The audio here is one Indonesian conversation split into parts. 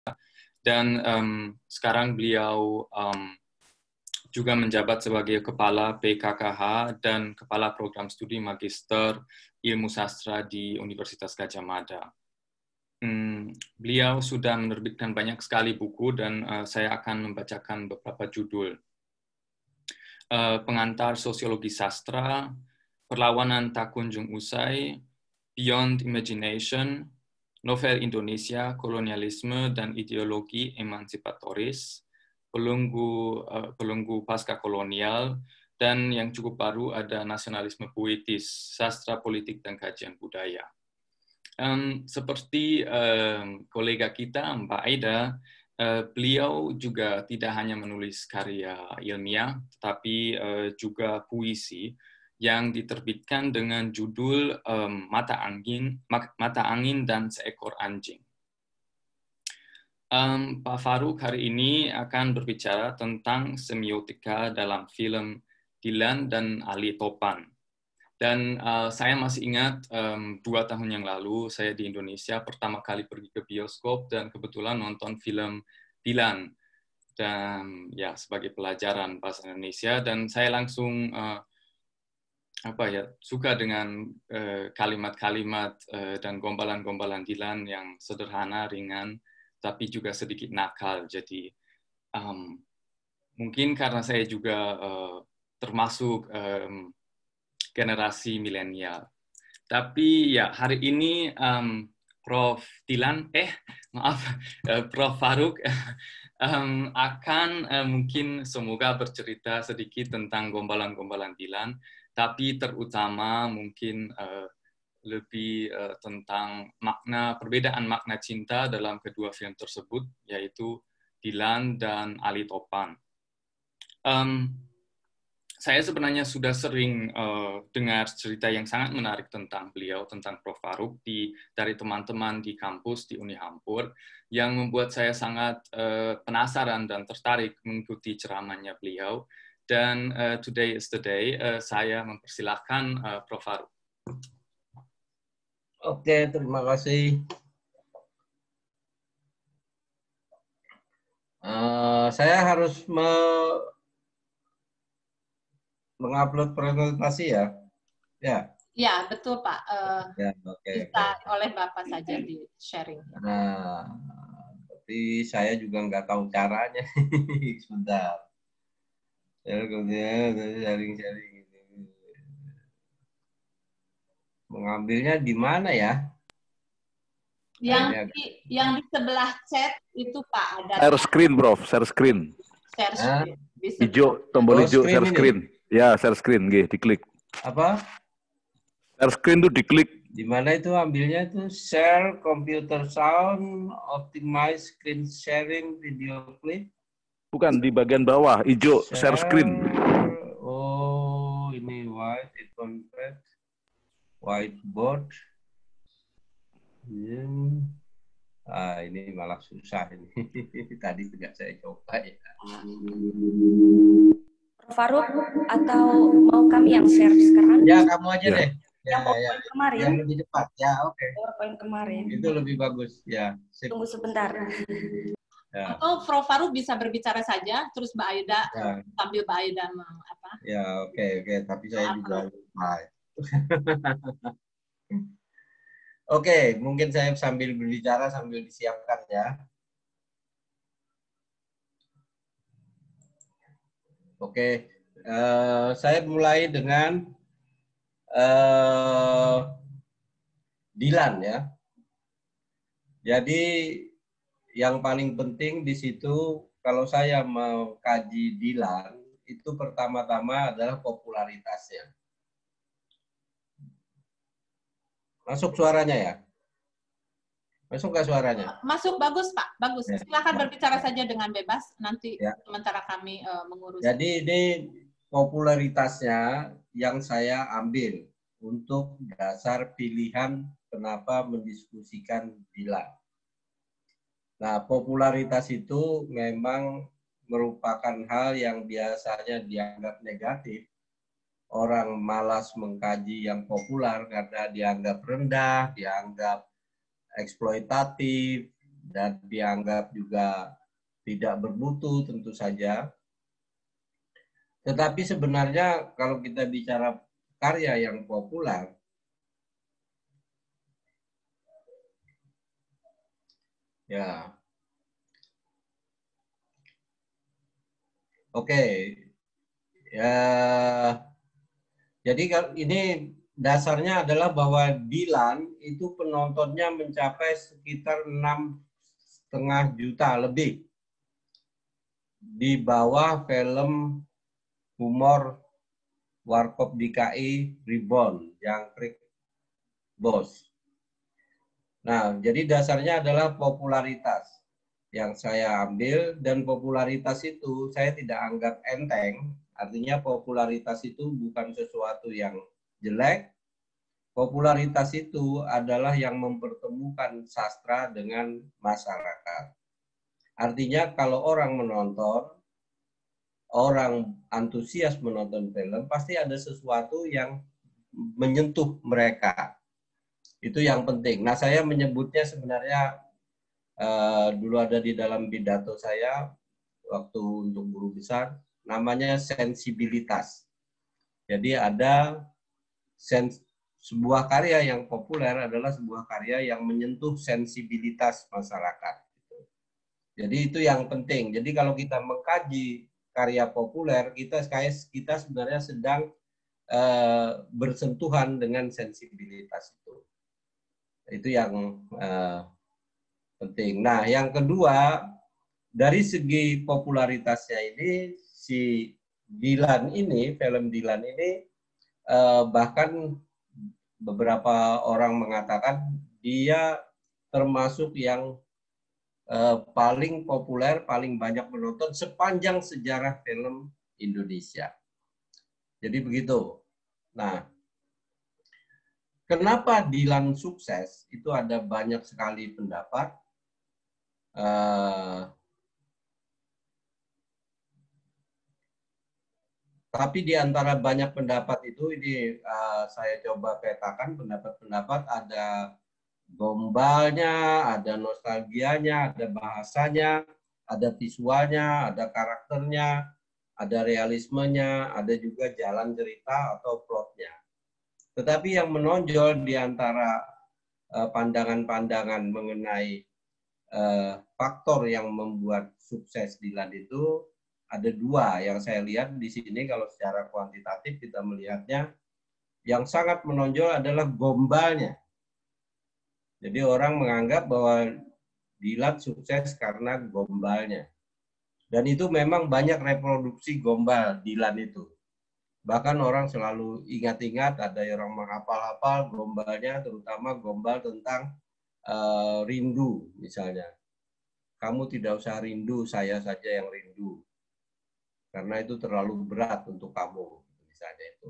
dan sekarang beliau juga menjabat sebagai Kepala PKKH dan Kepala Program Studi Magister Ilmu Sastra di Universitas Gadjah Mada. Beliau sudah menerbitkan banyak sekali buku dan saya akan membacakan beberapa judul. Pengantar Sosiologi Sastra, Perlawanan Tak Kunjung Usai, Beyond Imagination, Novel Indonesia, Kolonialisme dan Ideologi Emansipatoris, Belenggu Pasca Kolonial, dan yang cukup baru ada Nasionalisme Puitis, Sastra Politik dan Kajian Budaya. Seperti kolega kita, Mbak Aida, beliau juga tidak hanya menulis karya ilmiah, tetapi juga puisi yang diterbitkan dengan judul Mata Angin dan Seekor Anjing. Pak Faruk hari ini akan berbicara tentang semiotika dalam film Dilan dan Ali Topan. Dan saya masih ingat 2 tahun yang lalu saya di Indonesia pertama kali pergi ke bioskop dan kebetulan nonton film Dilan dan ya sebagai pelajaran bahasa Indonesia, dan saya langsung suka dengan kalimat-kalimat dan gombalan-gombalan Dilan yang sederhana, ringan, tapi juga sedikit nakal. Jadi mungkin karena saya juga termasuk generasi milenial. Tapi ya hari ini Prof. Faruk akan mungkin semoga bercerita sedikit tentang gombalan-gombalan Dilan, tapi terutama mungkin lebih tentang perbedaan makna cinta dalam kedua film tersebut, yaitu Dilan dan Ali Topan. Saya sebenarnya sudah sering dengar cerita yang sangat menarik tentang beliau, tentang Prof. Faruk dari teman-teman di kampus di Uni Hampur, yang membuat saya sangat penasaran dan tertarik mengikuti ceramahnya beliau. Dan today is the day, saya mempersilahkan Prof. Faruk. Oke, terima kasih. Saya harus mengupload presentasi ya? Ya. Ya, betul Pak. Ya, bisa oleh Bapak saja di sharing. Nah, tapi saya juga nggak tahu caranya. Sebentar. Ya, kemudian sharing-sharing. Mengambilnya di mana ya? Yang di sebelah chat itu Pak ada. Share screen, Prof. Share screen. Share screen. Hijau, tombol hijau, share screen. Ya, share screen, diklik. Apa? Share screen tuh diklik. Di mana itu ambilnya itu share computer sound, optimize screen sharing video clip. Bukan di bagian bawah, hijau, share screen. Oh, ini white, it convert. Whiteboard. Ini malah susah ini. Tadi tidak saya coba ya. Prof. Faruk, atau mau kami yang share sekarang? Ya, kamu aja deh. Yang PowerPoint kemarin. Yang lebih cepat. Ya, oke. PowerPoint kemarin. Itu lebih bagus. Ya. Sip. Tunggu sebentar. Ya. Atau Prof. Faruk bisa berbicara saja, terus Mbak Aida sambil Mbak Aida apa? Ya, oke. Tapi saya juga lupa. Oke, mungkin saya sambil berbicara sambil disiapkan ya. Oke, saya mulai dengan Dilan ya. Jadi yang paling penting di situ kalau saya mau kaji Dilan itu pertama-tama adalah popularitasnya. Masuk suaranya ya? Masuk nggak suaranya? Masuk, bagus Pak, bagus. Ya. Silakan berbicara saja dengan bebas, nanti sementara kami mengurus. Jadi ini popularitasnya yang saya ambil untuk dasar pilihan kenapa mendiskusikan Dilan. Nah, popularitas itu memang merupakan hal yang biasanya dianggap negatif. Orang malas mengkaji yang populer karena dianggap rendah, dianggap eksploitatif, dan dianggap juga tidak bermutu tentu saja. Tetapi sebenarnya kalau kita bicara karya yang populer, ya, oke. Ya, jadi ini dasarnya adalah bahwa Dilan itu penontonnya mencapai sekitar 6,5 juta lebih di bawah film humor Warkop DKI Reborn, Jangkrik Bos. Nah, jadi dasarnya adalah popularitas yang saya ambil, dan popularitas itu saya tidak anggap enteng. Artinya popularitas itu bukan sesuatu yang jelek. Popularitas itu adalah yang mempertemukan sastra dengan masyarakat. Artinya kalau orang menonton, orang antusias menonton film, pasti ada sesuatu yang menyentuh mereka. Itu yang penting. Nah, saya menyebutnya sebenarnya dulu ada di dalam pidato saya waktu untuk guru besar, namanya sensibilitas. Jadi ada sebuah karya yang populer adalah sebuah karya yang menyentuh sensibilitas masyarakat. Jadi itu yang penting. Jadi kalau kita mengkaji karya populer, kita sebenarnya sedang bersentuhan dengan sensibilitas itu. Itu yang penting. Nah, yang kedua, dari segi popularitasnya ini, si Dilan ini, film Dilan ini, bahkan beberapa orang mengatakan dia termasuk yang paling populer, paling banyak menonton sepanjang sejarah film Indonesia. Jadi begitu. Nah, kenapa Dilan sukses? Itu ada banyak sekali pendapat. Tapi di antara banyak pendapat itu, ini saya coba petakan pendapat-pendapat. Ada gombalnya, ada nostalgianya, ada bahasanya, ada visualnya, ada karakternya, ada realismenya, ada juga jalan cerita atau plotnya. Tetapi yang menonjol di antara pandangan-pandangan mengenai faktor yang membuat sukses Dilan itu ada dua yang saya lihat di sini. Kalau secara kuantitatif kita melihatnya, yang sangat menonjol adalah gombalnya. Jadi orang menganggap bahwa Dilan sukses karena gombalnya. Dan itu memang banyak reproduksi gombal Dilan itu. Bahkan orang selalu ingat-ingat, ada orang menghafal-hafal gombalnya, terutama gombal tentang rindu misalnya. Kamu tidak usah rindu, saya saja yang rindu. Karena itu terlalu berat untuk kamu, misalnya itu.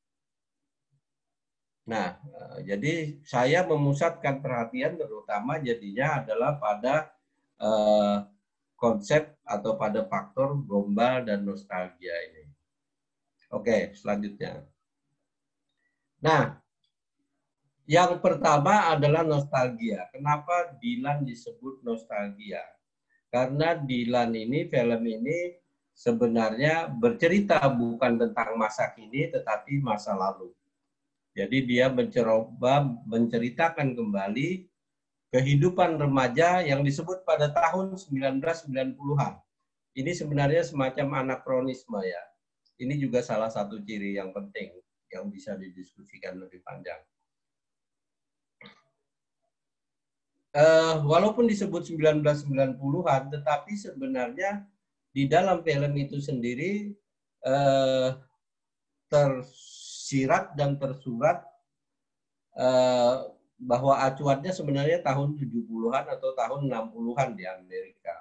Nah, jadi saya memusatkan perhatian terutama jadinya adalah pada konsep atau pada faktor gombal dan nostalgia ini. Oke, selanjutnya. Nah, yang pertama adalah nostalgia. Kenapa Dilan disebut nostalgia? Karena Dilan ini, film ini sebenarnya bercerita bukan tentang masa kini, tetapi masa lalu. Jadi dia mencoba menceritakan kembali kehidupan remaja yang disebut pada tahun 1990-an. Ini sebenarnya semacam anakronisme ya. Ini juga salah satu ciri yang penting yang bisa didiskusikan lebih panjang. Walaupun disebut 1990-an, tetapi sebenarnya di dalam film itu sendiri tersirat dan tersurat bahwa acuannya sebenarnya tahun 70-an atau tahun 60-an di Amerika.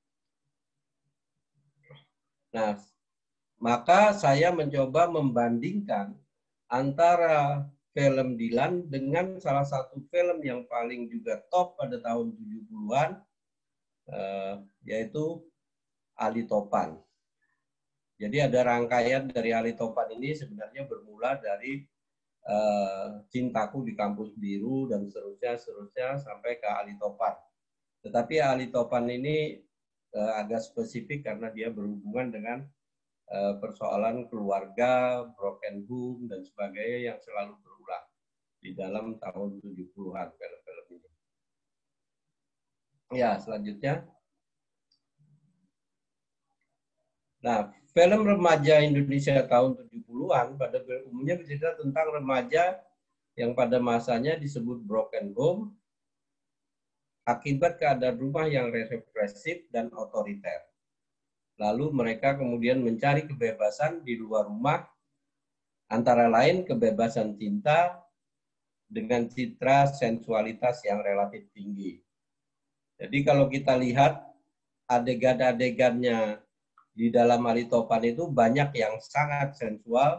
Nah, maka saya mencoba membandingkan antara film Dilan dengan salah satu film yang paling juga top pada tahun 70-an, yaitu Ali Topan. Jadi ada rangkaian dari Ali Topan ini sebenarnya bermula dari Cintaku di Kampus Biru dan seterusnya sampai ke Ali Topan. Tetapi Ali Topan ini agak spesifik karena dia berhubungan dengan persoalan keluarga, broken home, dan sebagainya yang selalu berulang di dalam tahun 70-an film-film ini. Ya, selanjutnya. Nah, film remaja Indonesia tahun 70-an pada umumnya bercerita tentang remaja yang pada masanya disebut broken home akibat keadaan rumah yang represif dan otoriter. Lalu mereka kemudian mencari kebebasan di luar rumah, antara lain kebebasan cinta dengan citra sensualitas yang relatif tinggi. Jadi kalau kita lihat adegan-adegannya di dalam Ali Topan itu banyak yang sangat sensual.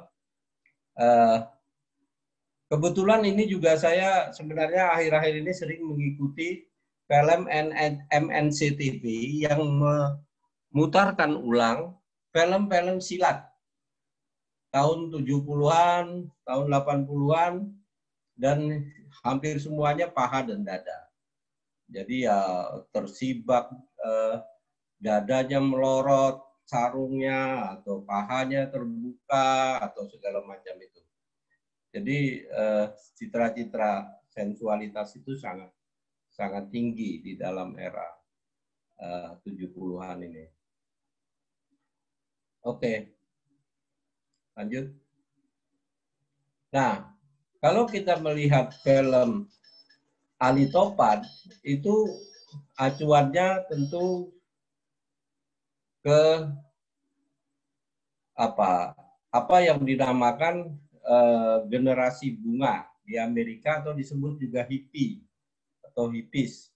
Kebetulan ini juga saya sebenarnya akhir-akhir ini sering mengikuti film MNC TV yang memutarkan ulang film-film silat tahun 70-an, tahun 80-an, dan hampir semuanya paha dan dada. Jadi ya tersibak, dadanya melorot, sarungnya atau pahanya terbuka atau segala macam itu. Jadi citra-citra sensualitas itu sangat tinggi di dalam era 70-an ini. Oke, lanjut. Nah, kalau kita melihat film Ali Topan, itu acuannya tentu ke apa yang dinamakan generasi bunga di Amerika atau disebut juga hippie atau hippies.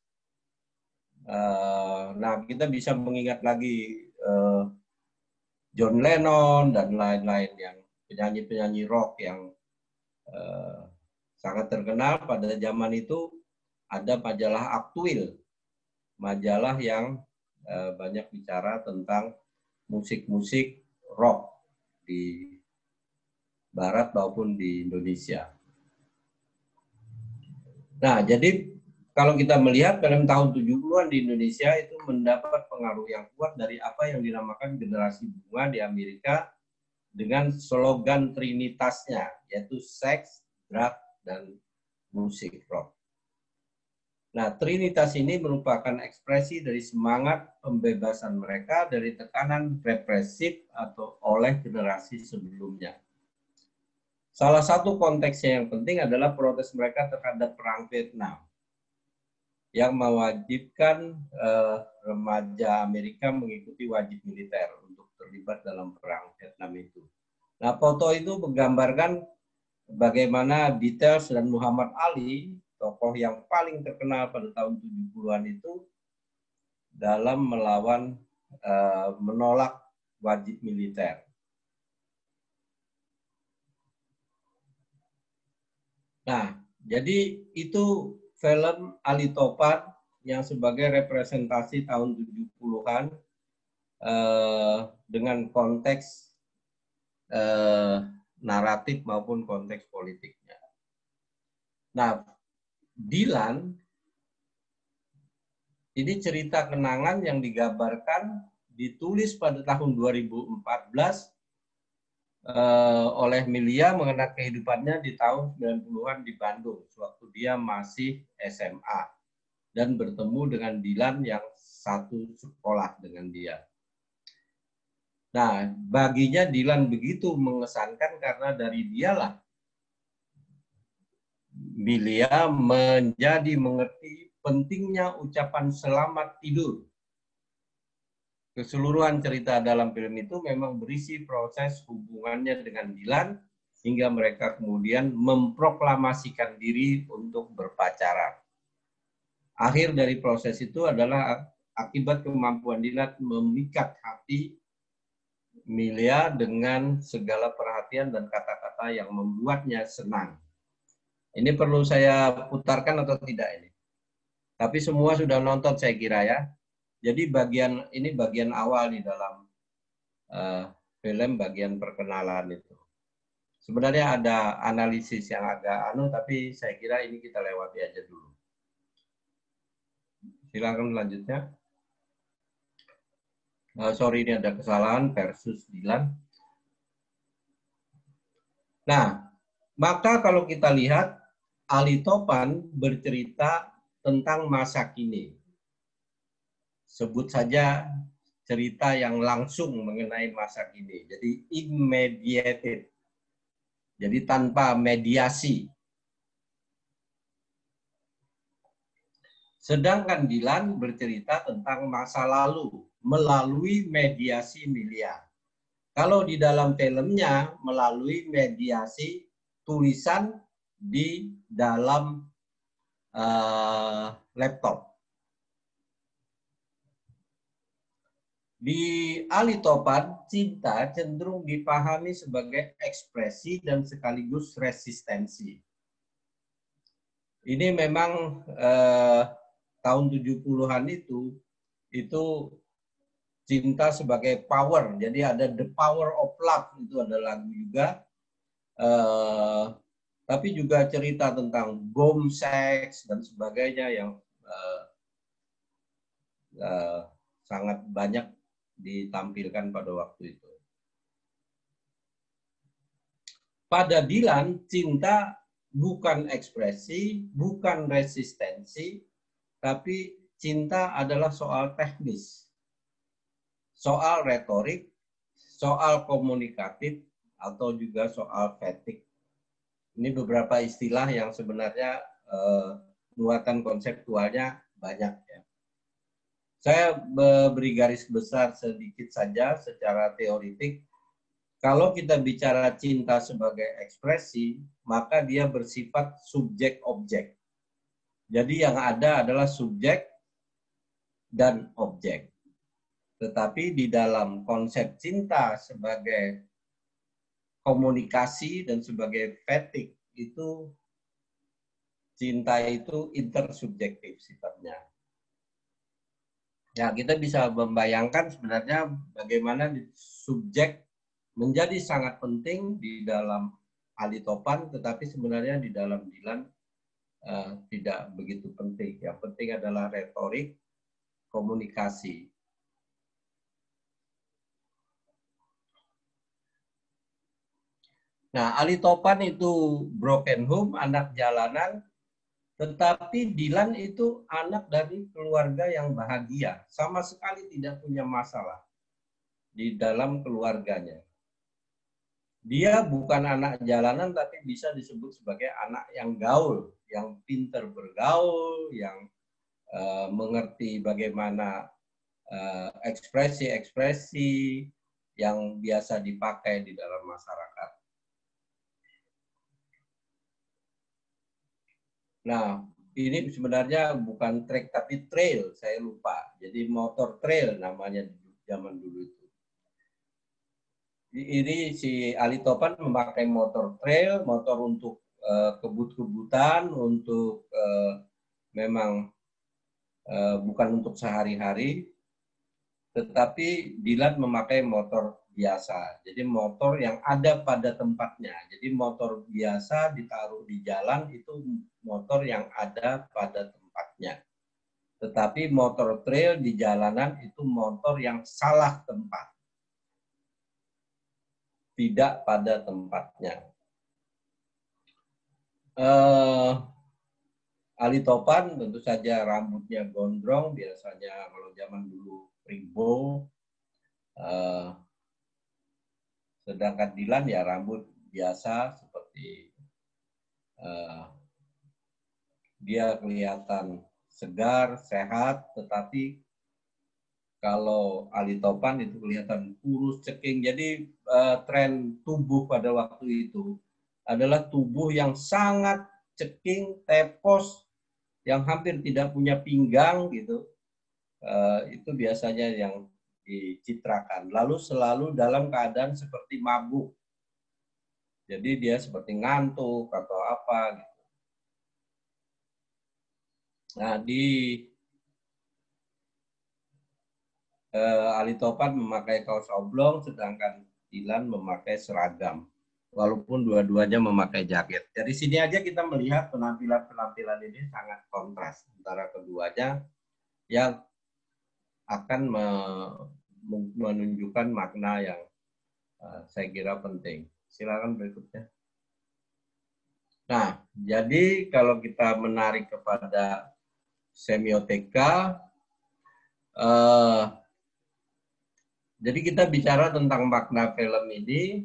Nah, kita bisa mengingat lagi John Lennon dan lain-lain yang penyanyi-penyanyi rock yang sangat terkenal pada zaman itu. Ada majalah Aktuil, majalah yang banyak bicara tentang musik-musik rock di Barat maupun di Indonesia. Nah, jadi kalau kita melihat film tahun 70-an di Indonesia itu mendapat pengaruh yang kuat dari apa yang dinamakan generasi bunga di Amerika dengan slogan trinitasnya, yaitu seks, drug, dan musik rock. Nah, trinitas ini merupakan ekspresi dari semangat pembebasan mereka dari tekanan represif atau oleh generasi sebelumnya. Salah satu konteksnya yang penting adalah protes mereka terhadap Perang Vietnam yang mewajibkan remaja Amerika mengikuti wajib militer untuk terlibat dalam Perang Vietnam itu. Nah, foto itu menggambarkan bagaimana Beatles dan Muhammad Ali, tokoh yang paling terkenal pada tahun 70-an itu, dalam melawan, menolak wajib militer. Nah, jadi itu film Ali Topan yang sebagai representasi tahun 70-an dengan konteks naratif maupun konteks politiknya. Nah, Dilan ini cerita kenangan yang digambarkan, ditulis pada tahun 2014 oleh Milia mengenai kehidupannya di tahun 90-an di Bandung, sewaktu dia masih SMA dan bertemu dengan Dilan yang satu sekolah dengan dia. Nah, baginya Dilan begitu mengesankan karena dari dialah Milia menjadi mengerti pentingnya ucapan selamat tidur. Keseluruhan cerita dalam film itu memang berisi proses hubungannya dengan Dilan hingga mereka kemudian memproklamasikan diri untuk berpacaran. Akhir dari proses itu adalah akibat kemampuan Dilan memikat hati Milia dengan segala perhatian dan kata-kata yang membuatnya senang. Ini perlu saya putarkan atau tidak ini? Tapi semua sudah nonton saya kira ya. Jadi ini bagian awal di dalam film, bagian perkenalan itu. Sebenarnya ada analisis yang agak tapi saya kira ini kita lewati aja dulu. Silakan selanjutnya. Sorry, ini ada kesalahan versus Dilan. Nah, maka kalau kita lihat, Ali Topan bercerita tentang masa kini. Sebut saja cerita yang langsung mengenai masa kini. Jadi immediate. Jadi tanpa mediasi. Sedangkan Dilan bercerita tentang masa lalu melalui mediasi Milia. Kalau di dalam filmnya melalui mediasi tulisan di dalam laptop. Di Ali Topan, cinta cenderung dipahami sebagai ekspresi dan sekaligus resistensi. Ini memang tahun 70-an itu cinta sebagai power. Jadi ada The Power of Love, itu ada lagu juga. Tapi juga cerita tentang bom seks dan sebagainya yang sangat banyak ditampilkan pada waktu itu. Pada Dilan, cinta bukan ekspresi, bukan resistensi, tapi cinta adalah soal teknis, soal retorik, soal komunikatif, atau juga soal fetik. Ini beberapa istilah yang sebenarnya muatan konseptualnya banyak ya. Saya beri garis besar sedikit saja secara teoritik. Kalau kita bicara cinta sebagai ekspresi, maka dia bersifat subjek-objek. Jadi yang ada adalah subjek dan objek. Tetapi di dalam konsep cinta sebagai komunikasi dan sebagai fetik, itu cinta itu intersubjektif sifatnya. Ya, kita bisa membayangkan sebenarnya bagaimana subjek menjadi sangat penting di dalam Ali Topan, tetapi sebenarnya di dalam Dilan tidak begitu penting. Yang penting adalah retorik, komunikasi. Nah, Ali Topan itu broken home, anak jalanan, tetapi Dilan itu anak dari keluarga yang bahagia, sama sekali tidak punya masalah di dalam keluarganya. Dia bukan anak jalanan, tapi bisa disebut sebagai anak yang gaul, yang pintar bergaul, yang mengerti bagaimana ekspresi-ekspresi yang biasa dipakai di dalam masyarakat. Nah, ini sebenarnya bukan trek tapi trail, saya lupa. Jadi motor trail namanya zaman dulu itu. Ini si Ali Topan memakai motor trail, motor untuk kebut-kebutan, untuk memang bukan untuk sehari-hari, tetapi Dilan memakai motor biasa. Jadi motor yang ada pada tempatnya. Jadi motor biasa ditaruh di jalan itu motor yang ada pada tempatnya. Tetapi motor trail di jalanan itu motor yang salah tempat. Tidak pada tempatnya. Ali Topan tentu saja rambutnya gondrong, biasanya kalau zaman dulu Pribo. Sedangkan Dilan ya rambut biasa seperti dia kelihatan segar, sehat, tetapi kalau Ali Topan itu kelihatan kurus, ceking. Jadi tren tubuh pada waktu itu adalah tubuh yang sangat ceking, tepos, yang hampir tidak punya pinggang gitu. Itu biasanya yang dicitrakan. Lalu selalu dalam keadaan seperti mabuk. Jadi dia seperti ngantuk atau apa gitu. Nah, di Ali Topan memakai kaos oblong, sedangkan Dilan memakai seragam. Walaupun dua-duanya memakai jaket. Dari sini aja kita melihat penampilan-penampilan ini sangat kontras antara keduanya. yang akan menunjukkan makna yang saya kira penting. Silakan berikutnya. Nah, jadi kalau kita menarik kepada semiotika, jadi kita bicara tentang makna film ini.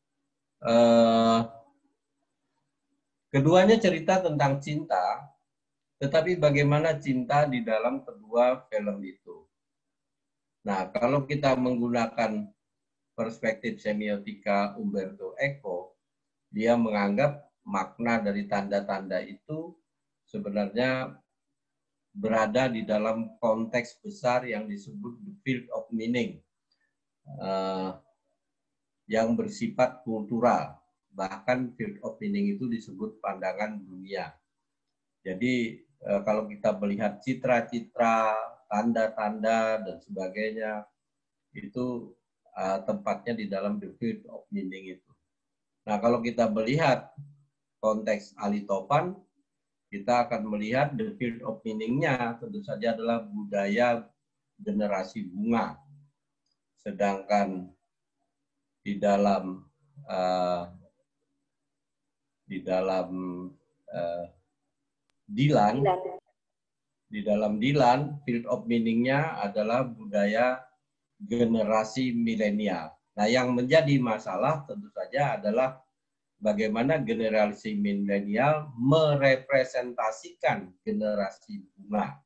Keduanya cerita tentang cinta, tetapi bagaimana cinta di dalam kedua film itu. Nah, kalau kita menggunakan perspektif semiotika Umberto Eco, dia menganggap makna dari tanda-tanda itu sebenarnya berada di dalam konteks besar yang disebut the field of meaning, yang bersifat kultural. Bahkan field of meaning itu disebut pandangan dunia. Jadi kalau kita melihat citra-citra, tanda-tanda, dan sebagainya, itu tempatnya di dalam the field of meaning itu. Nah, kalau kita melihat konteks Ali Topan, kita akan melihat the field of meaning-nya tentu saja adalah budaya generasi bunga. Sedangkan di dalam Dylan, field of meaning-nya adalah budaya generasi milenial. Nah, yang menjadi masalah tentu saja adalah bagaimana generasi milenial merepresentasikan generasi bunga.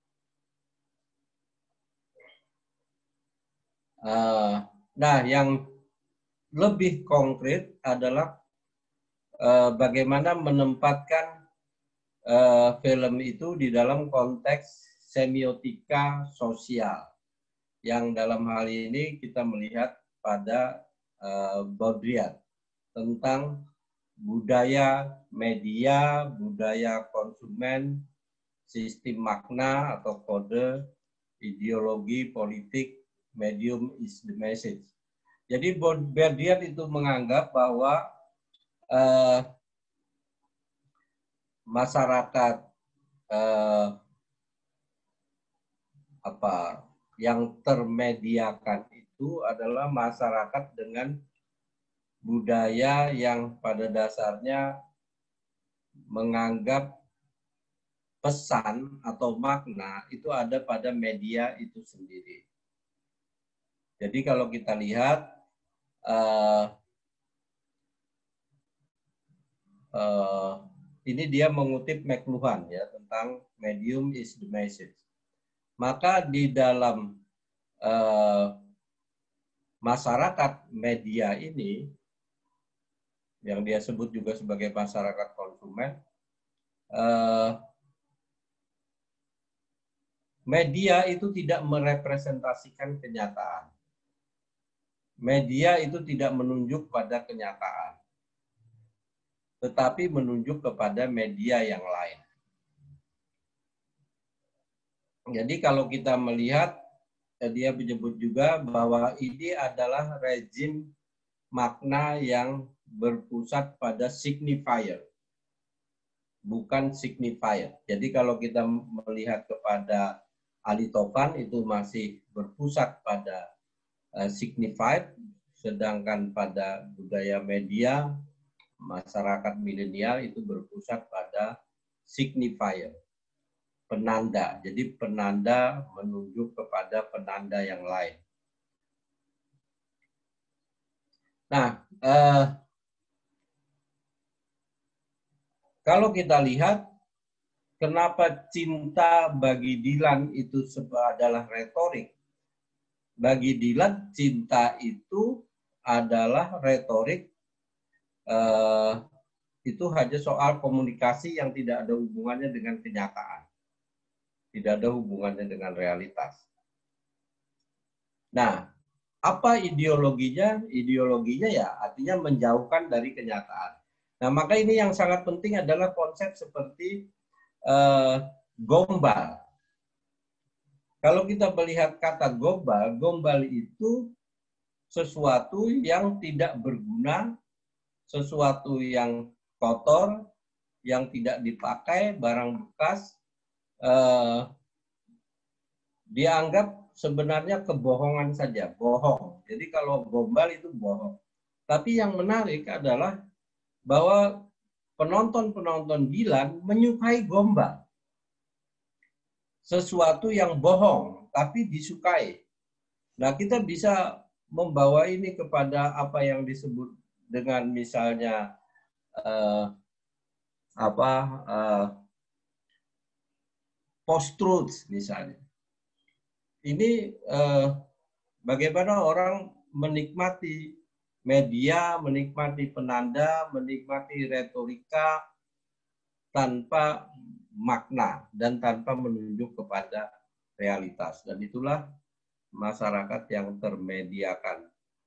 Nah, yang lebih konkret adalah bagaimana menempatkan film itu di dalam konteks semiotika sosial. Yang dalam hal ini kita melihat pada Baudrillard tentang budaya media, budaya konsumen, sistem makna atau kode, ideologi politik, medium is the message. Jadi Baudrillard itu menganggap bahwa masyarakat yang termediakan itu adalah masyarakat dengan budaya yang pada dasarnya menganggap pesan atau makna itu ada pada media itu sendiri. Jadi kalau kita lihat ini dia mengutip McLuhan ya tentang medium is the message. Maka di dalam masyarakat media ini yang dia sebut juga sebagai masyarakat konsumen, media itu tidak merepresentasikan kenyataan. Media itu tidak menunjuk pada kenyataan, tetapi menunjuk kepada media yang lain. Jadi kalau kita melihat, dia menyebut juga bahwa ini adalah rezim makna yang berpusat pada signifier, bukan signifier. Jadi kalau kita melihat kepada Ali Topan itu masih berpusat pada signified, sedangkan pada budaya media, masyarakat milenial itu berpusat pada signifier, penanda. Jadi penanda menunjuk kepada penanda yang lain. Nah, kalau kita lihat kenapa cinta bagi Dylan itu adalah retorik. Bagi Dylan, cinta itu adalah retorik, itu hanya soal komunikasi yang tidak ada hubungannya dengan kenyataan. Tidak ada hubungannya dengan realitas. Nah, apa ideologinya? Ideologinya ya artinya menjauhkan dari kenyataan. Nah, maka ini yang sangat penting adalah konsep seperti gombal. Kalau kita melihat kata gombal, gombal itu sesuatu yang tidak berguna, sesuatu yang kotor, yang tidak dipakai, barang bekas, dianggap sebenarnya kebohongan saja, bohong. Jadi kalau gombal itu bohong. Tapi yang menarik adalah bahwa penonton-penonton Dilan menyukai gombal. Sesuatu yang bohong, tapi disukai. Nah, kita bisa membawa ini kepada apa yang disebut dengan misalnya post-truth misalnya. Ini bagaimana orang menikmati media, menikmati penanda, menikmati retorika tanpa makna dan tanpa menunjuk kepada realitas. Dan itulah masyarakat yang termediakan.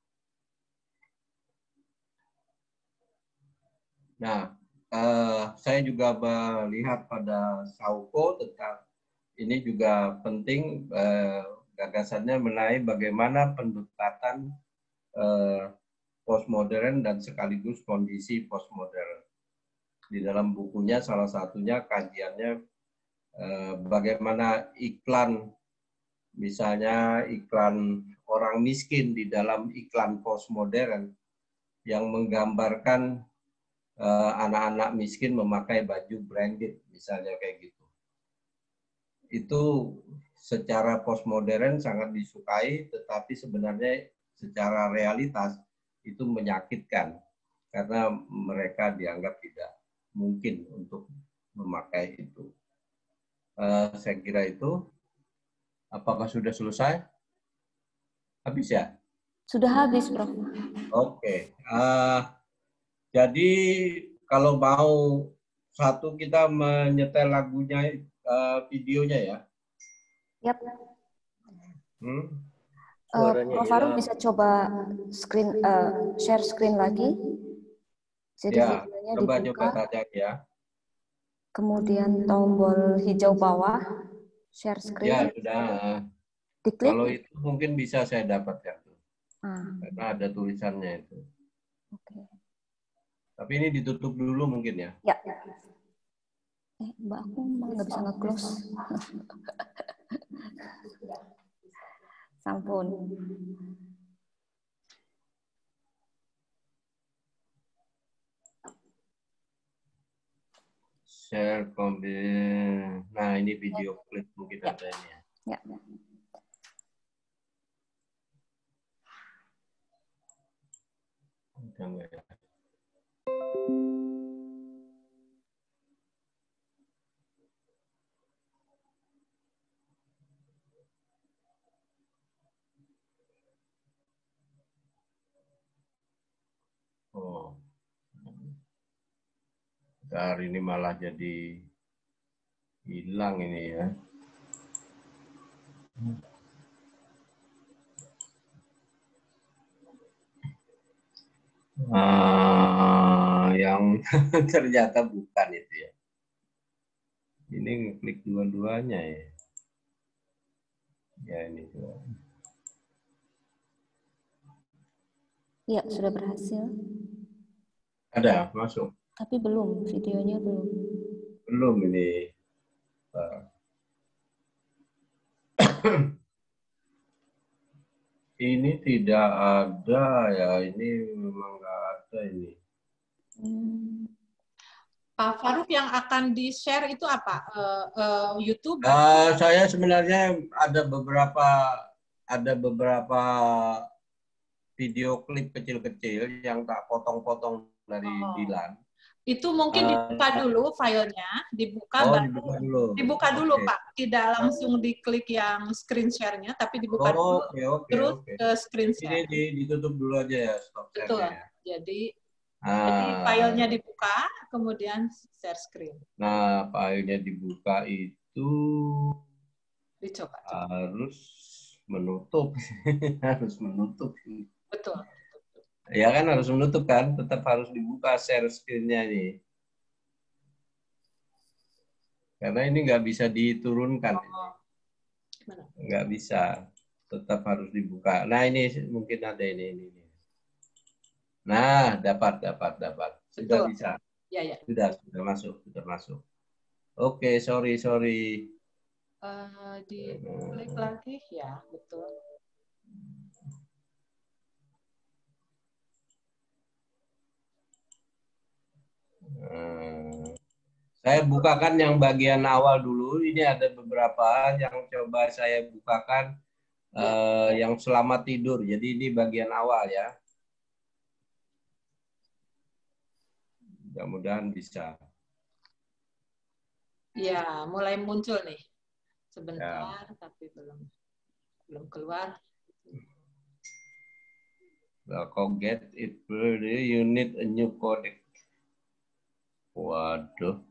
Nah, saya juga melihat pada Sauko tentang ini juga penting gagasannya mengenai bagaimana pendekatan postmodern dan sekaligus kondisi postmodern. Di dalam bukunya salah satunya kajiannya bagaimana iklan, misalnya iklan orang miskin di dalam iklan postmodern yang menggambarkan anak-anak miskin memakai baju branded, misalnya kayak gitu. Itu secara postmodern sangat disukai, tetapi sebenarnya secara realitas itu menyakitkan karena mereka dianggap tidak mungkin untuk memakai itu. Saya kira itu. Apakah sudah selesai? Habis ya? Sudah habis, Prof. Oke. Jadi kalau mau satu kita menyetel lagunya, videonya ya. Yap. Suaranya Prof. Farouk bisa coba share screen lagi. Jadi ya, videonya coba dibuka. saja ya. Kemudian tombol hijau bawah, share screen. Ya, sudah. Diklik. Kalau itu mungkin bisa saya dapatkan tuh. Karena ada tulisannya itu. Oke. Tapi ini ditutup dulu mungkin ya. Ya. Mbak, aku malah nggak bisa nge-close. Sampun. Share kombin. Nah, ini video klip mungkin ya. ada ini ya. Ya. Oh. Hari ini malah jadi hilang ini ya. Yang ternyata bukan itu ya. Ini ngeklik dua-duanya ya. Ya ini juga. Ya, sudah berhasil. Ada, masuk. Tapi belum, videonya belum. Belum ini. Ini tidak ada ya, ini memang nggak ada ini. Pak Farouk, yang akan di-share itu apa? YouTube? Saya sebenarnya ada beberapa video klip kecil-kecil yang tak potong-potong dari Dilan. Itu mungkin dibuka dulu filenya, dibuka dibuka dulu okay. Pak, tidak langsung diklik yang screen share-nya, tapi dibuka dulu, terus ke screen share. Ini ditutup dulu aja ya, stop share. Betul. Ya. Jadi filenya dibuka, kemudian share screen. Nah, filenya dibuka itu dicoba. Harus menutup, harus menutup. Betul. Ya kan harus menutup kan, tetap harus dibuka share screen-nya ini. Karena ini nggak bisa diturunkan. Nggak bisa, tetap harus dibuka. Nah ini mungkin ada ini. Nah dapat. Sudah betul. Bisa. Ya. Sudah masuk. Oke, sorry. Diklik lagi, ya betul. Saya bukakan yang bagian awal dulu. Ini ada beberapa yang coba saya bukakan yang selamat tidur. Jadi ini bagian awal ya. Mudah-mudahan bisa. Ya, mulai muncul nih. Sebentar, ya. Tapi belum keluar. Well, get it, you need a new codec. Waduh.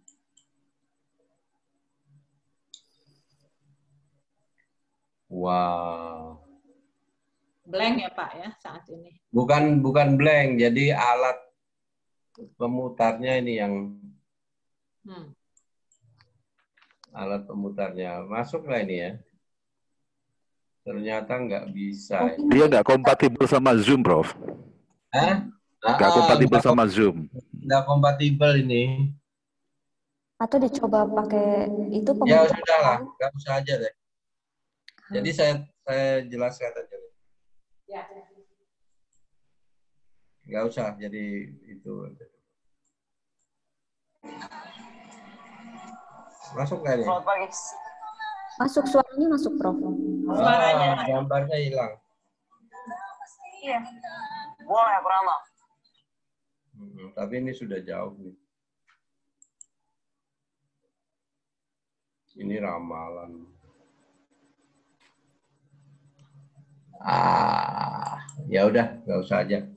Wow. Blank ya Pak ya saat ini? Bukan blank, jadi alat pemutarnya ini yang alat pemutarnya. Masuklah ini ya. Ternyata nggak bisa. Dia nggak kompatibel sama Zoom, Prof. Nggak kompatibel sama Zoom. Nggak kompatibel ini. Atau dicoba pakai itu pemutar? Ya sudah lah, nggak usah aja deh. Jadi saya jelaskan aja. Ya. Nggak usah, jadi itu. Masuk nggak nih? Masuk, suaranya masuk, Prof. Suaranya. Gambarnya hilang. Iya. Boleh, Prama. Tapi ini sudah jauh nih. Ini ramalan. Ya udah, nggak usah aja.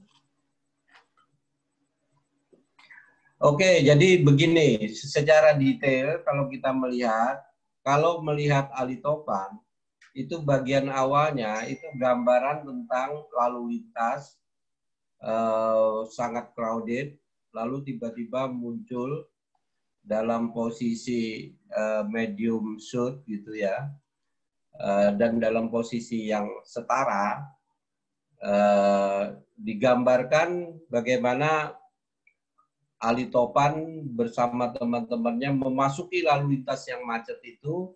Oke, jadi begini, secara detail kalau kita melihat, kalau melihat alitopan, itu bagian awalnya itu gambaran tentang lalu lintas sangat crowded, lalu tiba-tiba muncul dalam posisi medium shoot gitu ya. Dan dalam posisi yang setara digambarkan bagaimana alitopan bersama teman-temannya memasuki lalu lintas yang macet itu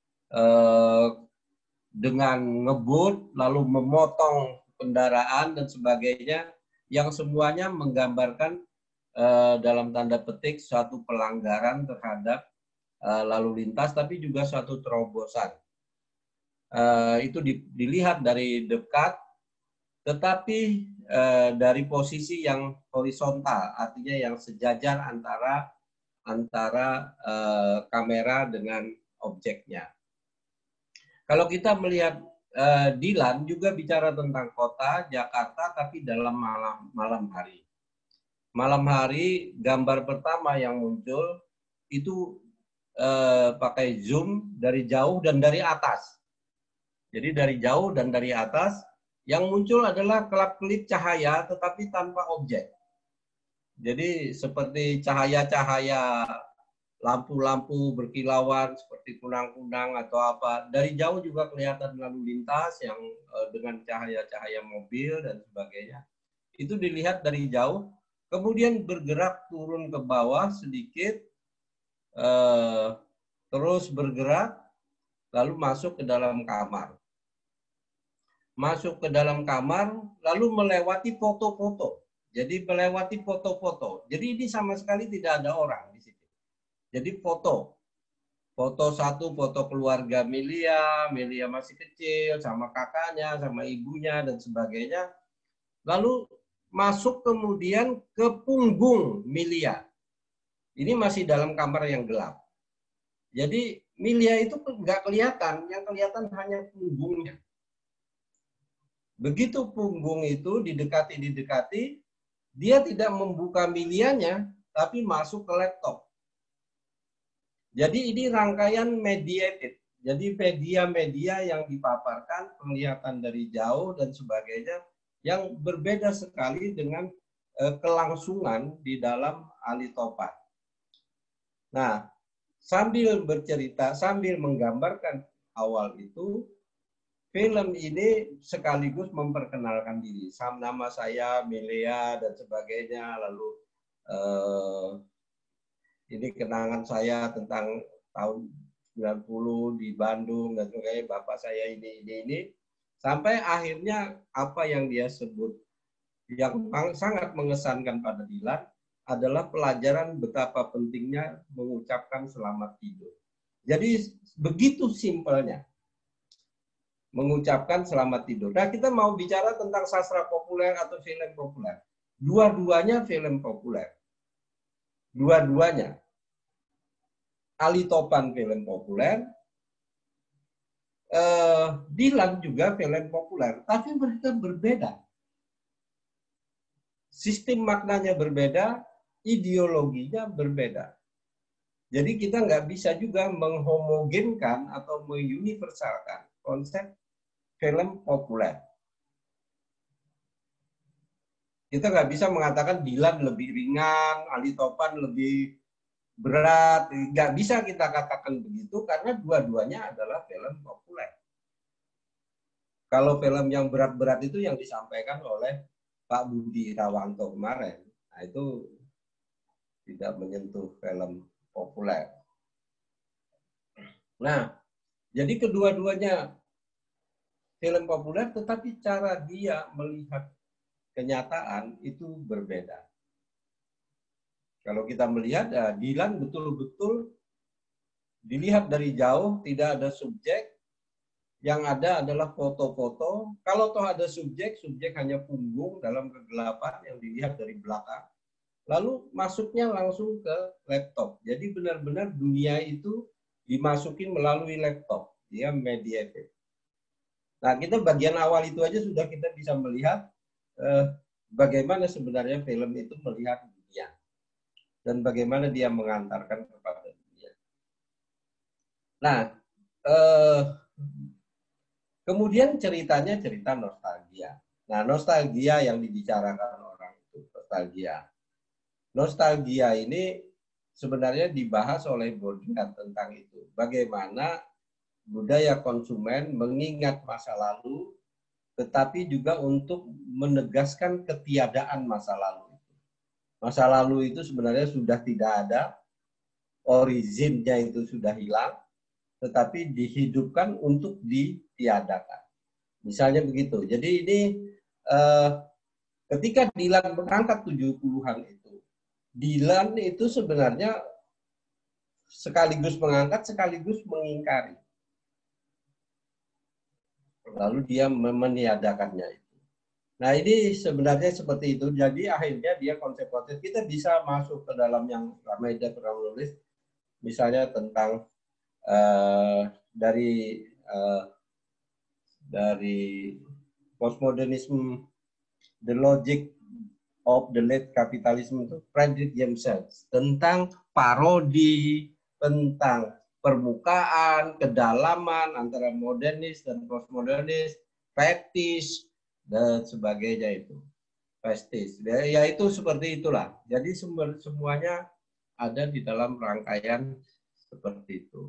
dengan ngebut lalu memotong kendaraan dan sebagainya yang semuanya menggambarkan dalam tanda petik suatu pelanggaran terhadap lalu lintas tapi juga suatu terobosan. Itu dilihat dari dekat, tetapi dari posisi yang horizontal, artinya yang sejajar antara kamera dengan objeknya. Kalau kita melihat Dilan juga bicara tentang kota Jakarta, tapi dalam malam hari. Malam hari gambar pertama yang muncul itu pakai zoom dari jauh dan dari atas. Jadi dari jauh dan dari atas, yang muncul adalah kelap-kelip cahaya tetapi tanpa objek. Jadi seperti cahaya-cahaya lampu-lampu berkilauan seperti kunang-kunang atau apa. Dari jauh juga kelihatan lalu lintas yang dengan cahaya-cahaya mobil dan sebagainya. Itu dilihat dari jauh, kemudian bergerak turun ke bawah sedikit, terus bergerak, lalu masuk ke dalam kamar. Masuk ke dalam kamar, lalu melewati foto-foto. Jadi melewati foto-foto. Jadi ini sama sekali tidak ada orang di situ. Jadi foto. Foto satu, foto keluarga Melia masih kecil, sama kakaknya, sama ibunya, dan sebagainya. Lalu masuk kemudian ke punggung Melia. Ini masih dalam kamar yang gelap. Jadi Melia itu nggak kelihatan, yang kelihatan hanya punggungnya. Begitu punggung itu didekati, dia tidak membuka Melianya, tapi masuk ke laptop. Jadi ini rangkaian mediated. Jadi media yang dipaparkan, penglihatan dari jauh dan sebagainya, yang berbeda sekali dengan kelangsungan di dalam alitopan. Nah, sambil bercerita, sambil menggambarkan awal itu, film ini sekaligus memperkenalkan diri. Nama saya Melia dan sebagainya. Lalu ini kenangan saya tentang tahun 90 di Bandung dan sebagainya, bapak saya ini. Sampai akhirnya apa yang dia sebut yang sangat mengesankan pada Dilan adalah pelajaran betapa pentingnya mengucapkan selamat tidur. Jadi begitu simpelnya mengucapkan selamat tidur. Nah, kita mau bicara tentang sastra populer atau film populer. Dua-duanya film populer. Dua-duanya. Ali Topan film populer, Dilan juga film populer, tapi mereka berbeda. Sistem maknanya berbeda, ideologinya berbeda. Jadi kita nggak bisa juga menghomogenkan atau menguniversalkan konsep film populer. Kita nggak bisa mengatakan Dilan lebih ringan, Ali Topan lebih berat. Nggak bisa kita katakan begitu karena dua-duanya adalah film populer. Kalau film yang berat-berat itu yang disampaikan oleh Pak Budi Irawanto kemarin, nah itu tidak menyentuh film populer. Nah, jadi kedua-duanya film populer, tetapi cara dia melihat kenyataan itu berbeda. Kalau kita melihat, Dilan betul-betul dilihat dari jauh, tidak ada subjek, yang ada adalah foto-foto. Kalau toh ada subjek hanya punggung dalam kegelapan yang dilihat dari belakang. Lalu masuknya langsung ke laptop. Jadi benar-benar dunia itu dimasukin melalui laptop. Dia mediated. Nah, kita bagian awal itu aja sudah kita bisa melihat bagaimana sebenarnya film itu melihat dunia. Dan bagaimana dia mengantarkan kepada dunia. Nah, kemudian ceritanya cerita nostalgia. Nah, nostalgia yang dibicarakan orang itu, nostalgia. Nostalgia ini sebenarnya dibahas oleh Baudrillard tentang itu. Bagaimana budaya konsumen mengingat masa lalu, tetapi juga untuk menegaskan ketiadaan masa lalu. Masa lalu itu sebenarnya sudah tidak ada, originnya itu sudah hilang, tetapi dihidupkan untuk ditiadakan. Misalnya begitu. Jadi ini ketika Dilan berangkat 70-an itu, Dilan itu sebenarnya sekaligus mengangkat, sekaligus mengingkari. Lalu dia meniadakannya itu. Nah, ini sebenarnya seperti itu. Jadi akhirnya dia konsep-konsep kita bisa masuk ke dalam yang Rameida pernah menulis, misalnya tentang dari postmodernisme, the logic of the late capitalism itu Friedrich James tentang parodi, tentang permukaan, kedalaman antara modernis dan postmodernis, fetish dan sebagainya itu. Fetish. Ya itu seperti itulah. Jadi semuanya ada di dalam rangkaian seperti itu.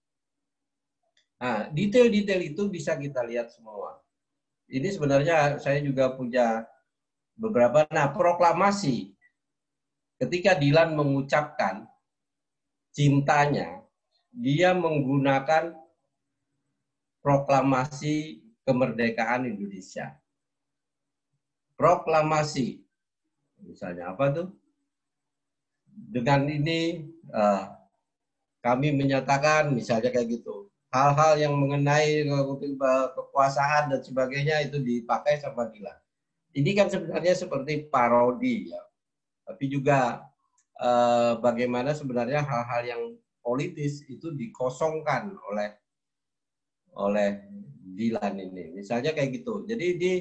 Nah, detail-detail itu bisa kita lihat semua. Ini sebenarnya saya juga punya beberapa, proklamasi. Ketika Dilan mengucapkan cintanya, dia menggunakan proklamasi kemerdekaan Indonesia. Proklamasi. Misalnya apa tuh? Dengan ini kami menyatakan, misalnya kayak gitu. Hal-hal yang mengenai kekuasaan dan sebagainya itu dipakai sama Dilan. Ini kan sebenarnya seperti parodi ya. Tapi juga bagaimana sebenarnya hal-hal yang politis itu dikosongkan oleh Dilan ini. Misalnya kayak gitu. Jadi di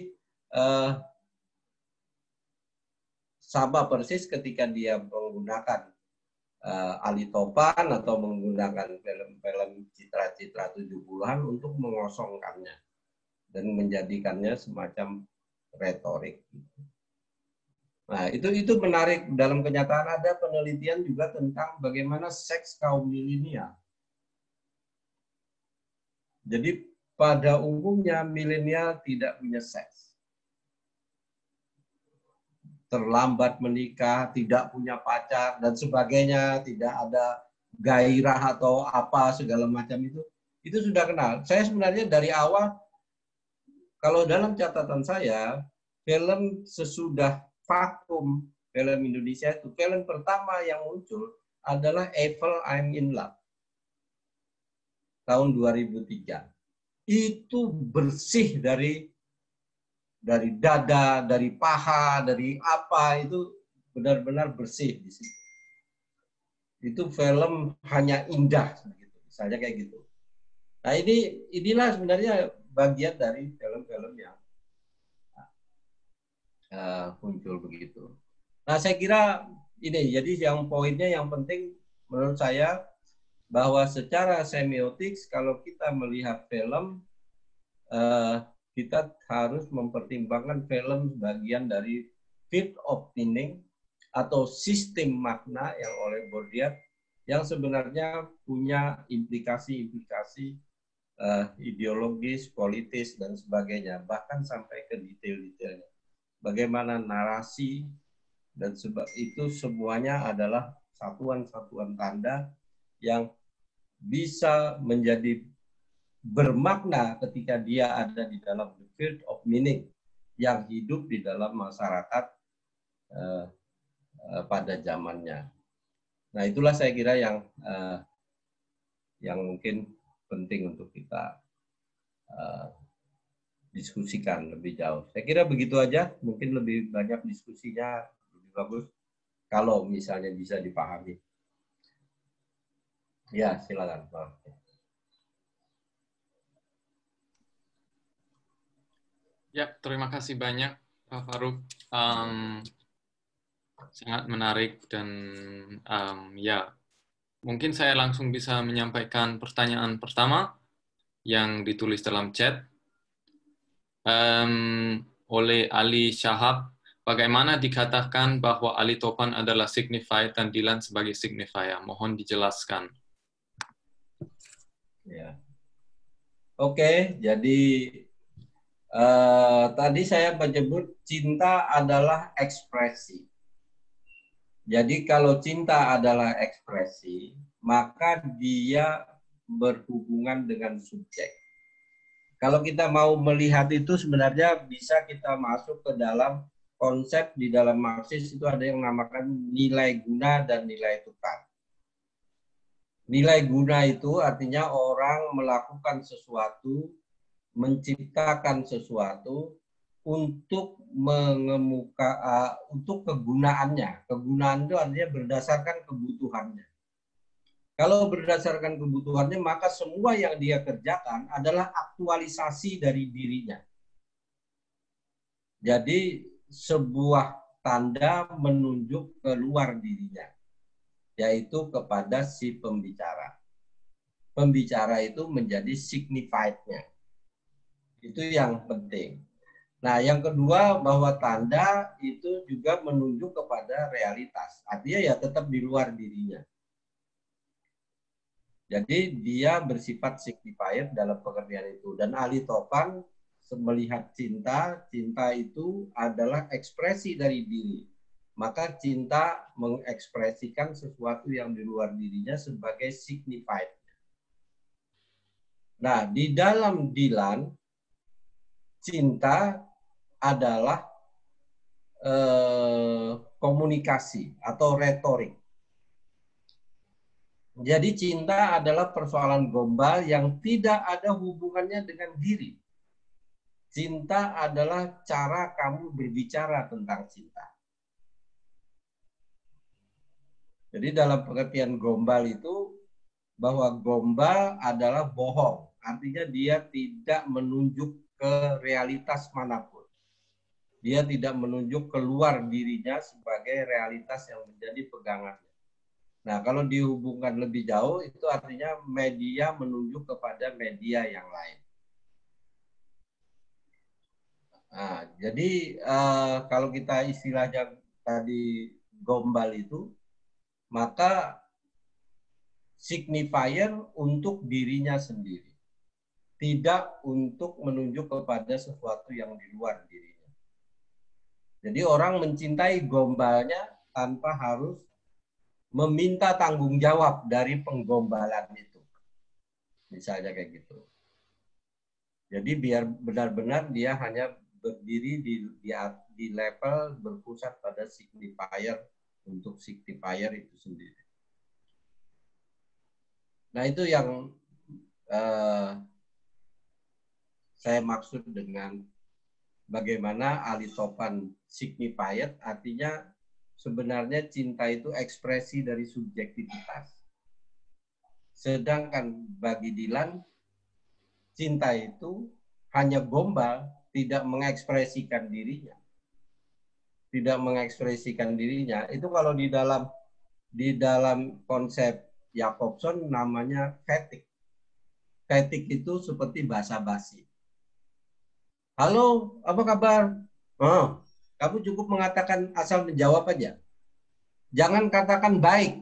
sama persis ketika dia menggunakan Ali Topan atau menggunakan film-film citra-citra 70-an untuk mengosongkannya dan menjadikannya semacam retorik. Nah, itu menarik. Dalam kenyataan ada penelitian juga tentang bagaimana seks kaum milenial. Jadi pada umumnya milenial tidak punya seks. Terlambat menikah, tidak punya pacar dan sebagainya, tidak ada gairah atau apa segala macam itu sudah kenal. Saya sebenarnya dari awal, kalau dalam catatan saya, film sesudah vakum film Indonesia itu, film pertama yang muncul adalah Eiffel I'm in Love tahun 2003. Itu bersih dari dada, dari paha, dari apa, itu benar-benar bersih di situ. Itu film hanya indah, misalnya kayak gitu. Nah inilah sebenarnya bagian dari film-film yang muncul begitu. Nah saya kira ini, jadi yang poinnya yang penting menurut saya bahwa secara semiotik kalau kita melihat film, kita harus mempertimbangkan film bagian dari field of meaning atau sistem makna yang oleh Bourdieu yang sebenarnya punya implikasi-implikasi ideologis, politis, dan sebagainya, bahkan sampai ke detail-detailnya. Bagaimana narasi, dan itu semuanya adalah satuan-satuan tanda yang bisa menjadi bermakna ketika dia ada di dalam the field of meaning yang hidup di dalam masyarakat pada zamannya. Nah itulah saya kira yang mungkin penting untuk kita diskusikan lebih jauh. Saya kira begitu aja, mungkin lebih banyak diskusinya lebih bagus kalau misalnya bisa dipahami. Ya, silakan Pak. Ya, terima kasih banyak Pak Farouk. Sangat menarik dan ya, mungkin saya langsung bisa menyampaikan pertanyaan pertama yang ditulis dalam chat oleh Ali Shahab. Bagaimana dikatakan bahwa Ali Topan adalah signified dan Dylan sebagai signifier? Mohon dijelaskan. Ya. Oke, jadi tadi saya menyebut cinta adalah ekspresi. Jadi kalau cinta adalah ekspresi, maka dia berhubungan dengan subjek. Kalau kita mau melihat itu sebenarnya bisa kita masuk ke dalam konsep di dalam Marxis, itu ada yang namakan nilai guna dan nilai tukar. Nilai guna itu artinya orang melakukan sesuatu, menciptakan sesuatu untuk untuk kegunaannya. Kegunaan itu artinya berdasarkan kebutuhannya. Kalau berdasarkan kebutuhannya, maka semua yang dia kerjakan adalah aktualisasi dari dirinya. Jadi sebuah tanda menunjuk keluar dirinya, yaitu kepada si pembicara. Pembicara itu menjadi signified-nya. Itu yang penting. Nah, yang kedua bahwa tanda itu juga menunjuk kepada realitas. Artinya ya tetap di luar dirinya. Jadi dia bersifat signified dalam pengertian itu. Dan Ali Topan melihat cinta, cinta itu adalah ekspresi dari diri. Maka cinta mengekspresikan sesuatu yang di luar dirinya sebagai signified. Nah, di dalam Dylan, cinta adalah komunikasi atau retorik. Jadi cinta adalah persoalan gombal yang tidak ada hubungannya dengan diri. Cinta adalah cara kamu berbicara tentang cinta. Jadi dalam pengertian gombal itu, bahwa gombal adalah bohong. Artinya dia tidak menunjuk ke realitas manapun. Dia tidak menunjuk keluar dirinya sebagai realitas yang menjadi pegangannya. Nah, kalau dihubungkan lebih jauh, itu artinya media menunjuk kepada media yang lain. Nah, jadi kalau kita istilahnya tadi gombal itu, maka signifier untuk dirinya sendiri. Tidak untuk menunjuk kepada sesuatu yang di luar dirinya. Jadi orang mencintai gombalnya tanpa harus meminta tanggung jawab dari penggombalan itu. Misalnya kayak gitu. Jadi biar benar-benar dia hanya berdiri di level berpusat pada signifier untuk signifier itu sendiri. Nah itu yang saya maksud dengan bagaimana alitopan signified, artinya sebenarnya cinta itu ekspresi dari subjektivitas. Sedangkan bagi Dylan, cinta itu hanya gombal, tidak mengekspresikan dirinya. Tidak mengekspresikan dirinya. Itu kalau di dalam konsep Jacobson namanya fatigue. Fatigue itu seperti basa-basi. Halo, apa kabar? Oh, kamu cukup mengatakan asal menjawab aja. Jangan katakan baik.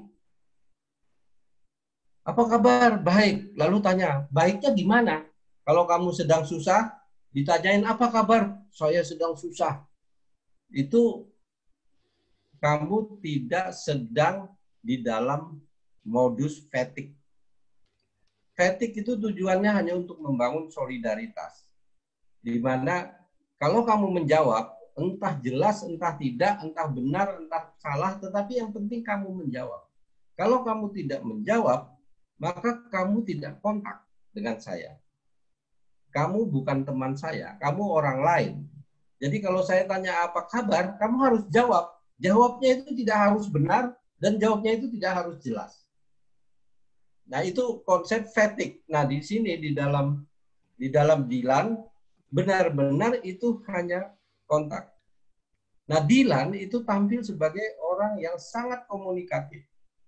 Apa kabar? Baik. Lalu tanya, baiknya gimana? Kalau kamu sedang susah, ditanyain apa kabar? Saya sedang susah. Itu kamu tidak sedang di dalam modus fatigue. Fatigue itu tujuannya hanya untuk membangun solidaritas. Di mana kalau kamu menjawab, entah jelas, entah tidak, entah benar, entah salah, tetapi yang penting kamu menjawab. Kalau kamu tidak menjawab, maka kamu tidak kontak dengan saya. Kamu bukan teman saya, kamu orang lain. Jadi kalau saya tanya apa kabar, kamu harus jawab. Jawabnya itu tidak harus benar, dan jawabnya itu tidak harus jelas. Nah itu konsep fatigue. Nah di sini di dalam Dylan, benar-benar itu hanya kontak. Nah, Dylan itu tampil sebagai orang yang sangat komunikatif.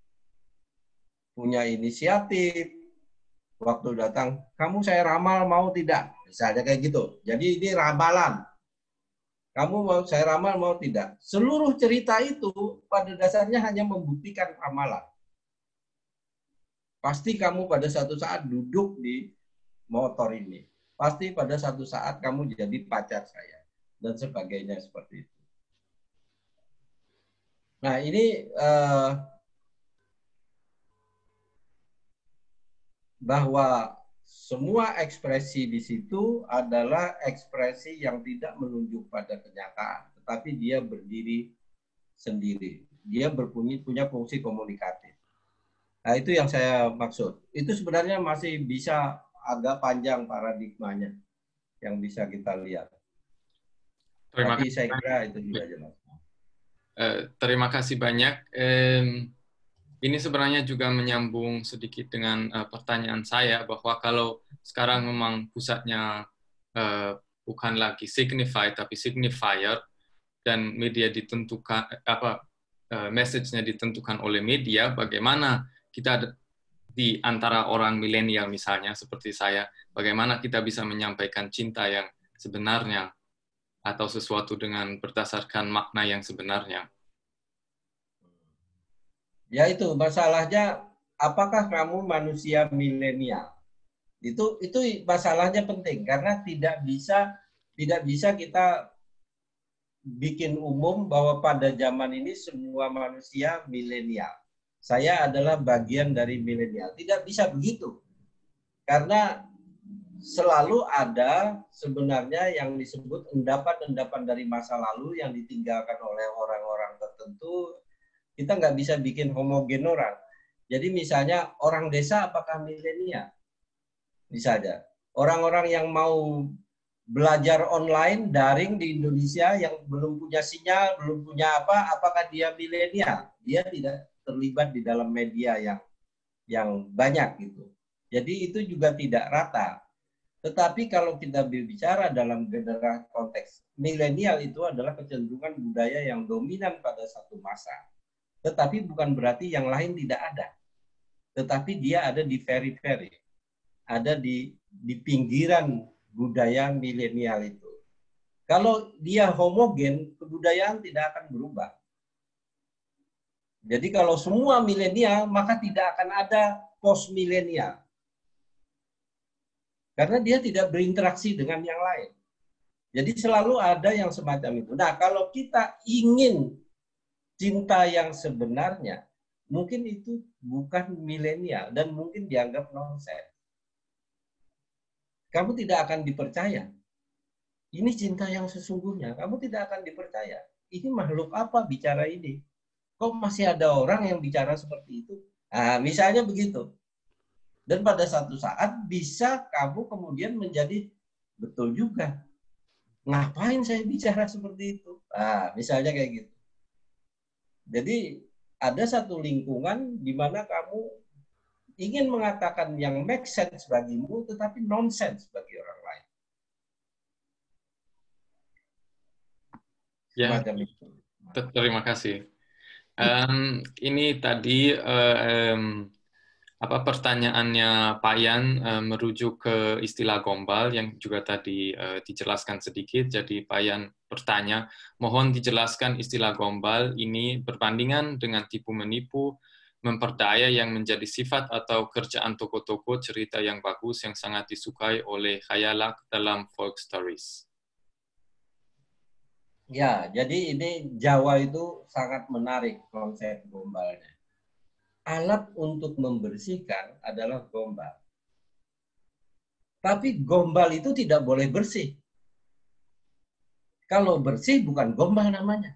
Punya inisiatif. Waktu datang, kamu saya ramal mau tidak? Misalnya kayak gitu. Jadi ini ramalan. Kamu mau saya ramal mau tidak? Seluruh cerita itu pada dasarnya hanya membuktikan ramalan. Pasti kamu pada satu saat duduk di motor ini. Pasti pada satu saat kamu jadi pacar saya. Dan sebagainya seperti itu. Nah ini bahwa semua ekspresi di situ adalah ekspresi yang tidak menunjuk pada kenyataan. Tetapi dia berdiri sendiri. Dia punya fungsi komunikatif. Nah itu yang saya maksud. Itu sebenarnya masih bisa agak panjang paradigmanya yang bisa kita lihat. Tapi saya kira itu juga jelas. Terima kasih banyak. Ini sebenarnya juga menyambung sedikit dengan pertanyaan saya bahwa kalau sekarang memang pusatnya bukan lagi signified tapi signifier dan media ditentukan message-nya ditentukan oleh media, bagaimana kita di antara orang milenial misalnya seperti saya, bagaimana kita bisa menyampaikan cinta yang sebenarnya atau sesuatu dengan berdasarkan makna yang sebenarnya. Ya itu masalahnya, apakah kamu manusia milenial? Itu masalahnya penting karena tidak bisa kita bikin umum bahwa pada zaman ini semua manusia milenial. Saya adalah bagian dari milenial. Tidak bisa begitu. Karena selalu ada sebenarnya yang disebut endapan-endapan dari masa lalu yang ditinggalkan oleh orang-orang tertentu. Kita nggak bisa bikin homogen orang. Jadi misalnya orang desa apakah milenial? Misalnya orang-orang yang mau belajar online daring di Indonesia yang belum punya sinyal, belum punya apakah dia milenial? Dia tidak terlibat di dalam media yang banyak gitu. Jadi itu juga tidak rata. Tetapi kalau kita berbicara dalam generasi konteks milenial itu adalah kecenderungan budaya yang dominan pada satu masa. Tetapi bukan berarti yang lain tidak ada. Tetapi dia ada di periferi. Ada di pinggiran budaya milenial itu. Kalau dia homogen, kebudayaan tidak akan berubah. Jadi kalau semua milenial, maka tidak akan ada post milenial. Karena dia tidak berinteraksi dengan yang lain. Jadi selalu ada yang semacam itu. Nah, kalau kita ingin cinta yang sebenarnya, mungkin itu bukan milenial dan mungkin dianggap nonsens. Kamu tidak akan dipercaya. Ini cinta yang sesungguhnya. Kamu tidak akan dipercaya. Ini makhluk apa bicara ini? Kok masih ada orang yang bicara seperti itu? Nah, misalnya begitu. Dan pada satu saat bisa kamu kemudian menjadi betul juga. Ngapain saya bicara seperti itu? Nah, misalnya kayak gitu. Jadi ada satu lingkungan di mana kamu ingin mengatakan yang make sense bagimu, tetapi nonsense bagi orang lain. Ya, terima kasih. Ini tadi pertanyaannya Pak Yan merujuk ke istilah gombal yang juga tadi dijelaskan sedikit. Jadi Pak Yan bertanya, mohon dijelaskan istilah gombal ini berbandingan dengan tipu menipu, memperdaya yang menjadi sifat atau kerjaan toko-toko cerita yang bagus yang sangat disukai oleh khayalak dalam folk stories. Ya, jadi ini Jawa itu sangat menarik konsep gombalnya. Alat untuk membersihkan adalah gombal. Tapi gombal itu tidak boleh bersih. Kalau bersih bukan gombal namanya.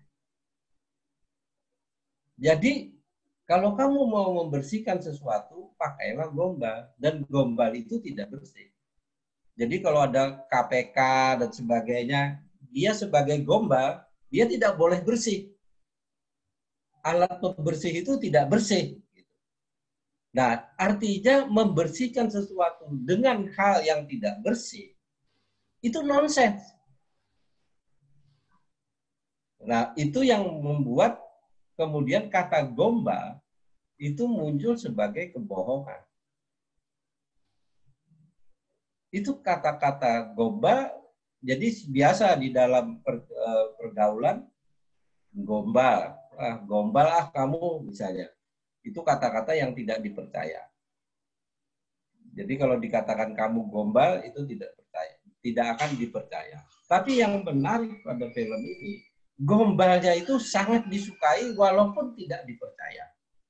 Jadi kalau kamu mau membersihkan sesuatu, pakailah gombal. Dan gombal itu tidak bersih. Jadi kalau ada KPK dan sebagainya, dia sebagai gombal, dia tidak boleh bersih. Alat pembersih itu tidak bersih. Nah, artinya membersihkan sesuatu dengan hal yang tidak bersih, itu nonsens. Nah, itu yang membuat kemudian kata gombal itu muncul sebagai kebohongan. Itu kata-kata gombal, jadi biasa di dalam pergaulan, gombal. Gombal kamu misalnya. Itu kata-kata yang tidak dipercaya. Jadi kalau dikatakan kamu gombal, itu tidak akan dipercaya. Tapi yang menarik pada film ini, gombalnya itu sangat disukai walaupun tidak dipercaya.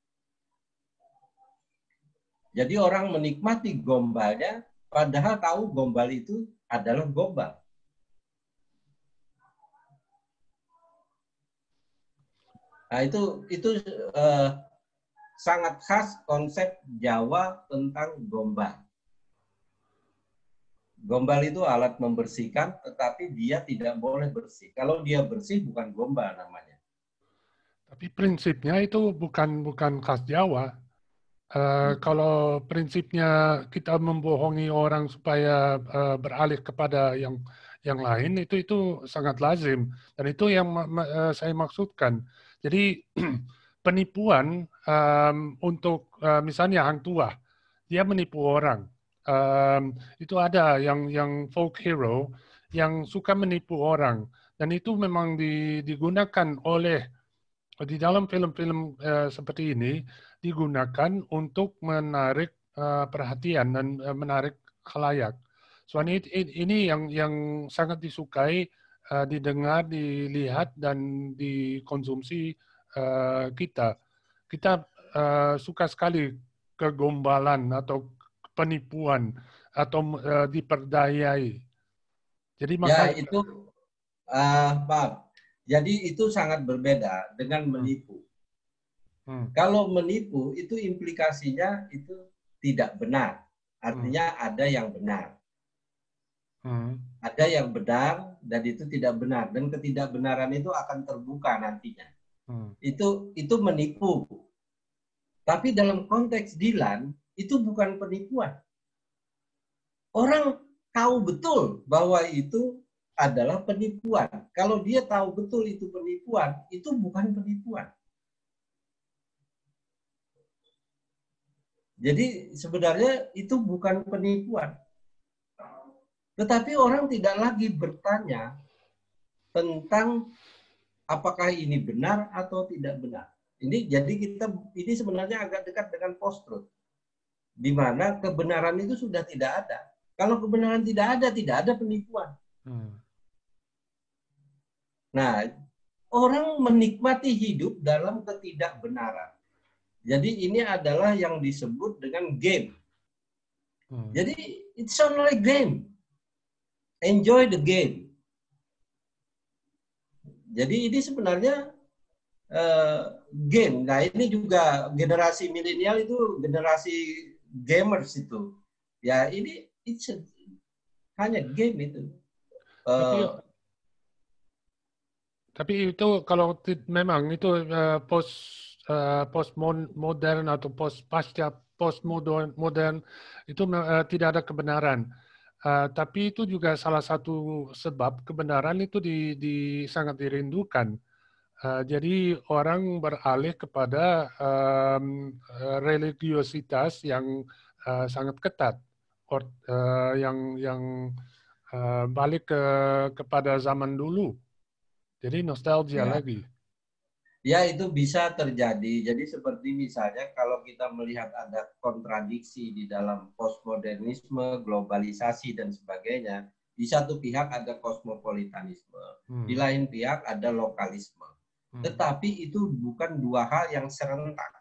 Jadi orang menikmati gombalnya, padahal tahu gombal itu adalah gombal. Nah itu sangat khas konsep Jawa tentang gombal. Gombal itu alat membersihkan, tetapi dia tidak boleh bersih. Kalau dia bersih, bukan gombal namanya. Tapi prinsipnya itu bukan khas Jawa. Kalau prinsipnya kita membohongi orang supaya beralih kepada yang lain, itu sangat lazim. Dan itu yang saya maksudkan. Jadi penipuan untuk misalnya hang tua, dia menipu orang. Itu ada yang folk hero yang suka menipu orang, dan itu memang digunakan oleh di dalam film-film seperti ini, digunakan untuk menarik perhatian dan menarik khalayak. Soalnya ini yang sangat disukai, didengar, dilihat dan dikonsumsi kita. Kita suka sekali kegombalan atau penipuan atau diperdayai. Jadi makanya itu maaf. Jadi itu sangat berbeda dengan menipu. Kalau menipu itu implikasinya itu tidak benar. Artinya ada yang benar. Ada yang benar dan itu tidak benar, dan ketidakbenaran itu akan terbuka nantinya. Itu menipu. Tapi dalam konteks Dylan itu bukan penipuan. Orang tahu betul bahwa itu adalah penipuan. Kalau dia tahu betul itu penipuan, itu bukan penipuan. Jadi sebenarnya itu bukan penipuan. Tetapi orang tidak lagi bertanya tentang apakah ini benar atau tidak benar. Ini sebenarnya agak dekat dengan post-truth, di mana kebenaran itu sudah tidak ada. Kalau kebenaran tidak ada penipuan. Nah, orang menikmati hidup dalam ketidakbenaran. Jadi ini adalah yang disebut dengan game. Jadi it's only game. Enjoy the game. Jadi ini sebenarnya game. Nah ini juga generasi milenial itu generasi gamers itu. Ya ini hanya game itu. Tapi itu kalau memang itu post modern atau pasca post modern itu tidak ada kebenaran. Tapi itu juga salah satu sebab kebenaran itu sangat dirindukan. Jadi orang beralih kepada religiositas yang sangat ketat, yang balik kepada zaman dulu. Jadi nostalgia lagi. Ya itu bisa terjadi. Jadi seperti misalnya kalau kita melihat ada kontradiksi di dalam postmodernisme, globalisasi dan sebagainya. Di satu pihak ada kosmopolitanisme, di lain pihak ada lokalisme. Tetapi itu bukan dua hal yang serentak.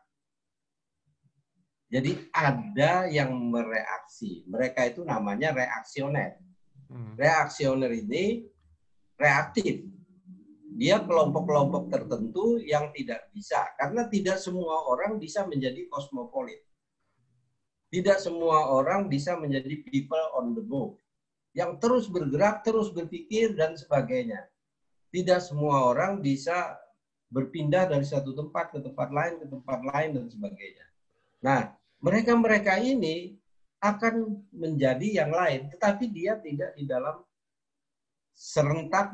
Jadi ada yang mereaksi. Mereka itu namanya reaksioner. Reaksioner ini reaktif. Dia kelompok-kelompok tertentu yang tidak bisa. Karena tidak semua orang bisa menjadi kosmopolit. Tidak semua orang bisa menjadi people on the move. Yang terus bergerak, terus berpikir, dan sebagainya. Tidak semua orang bisa berpindah dari satu tempat ke tempat lain, dan sebagainya. Nah, mereka-mereka ini akan menjadi yang lain. Tetapi dia tidak di dalam serentak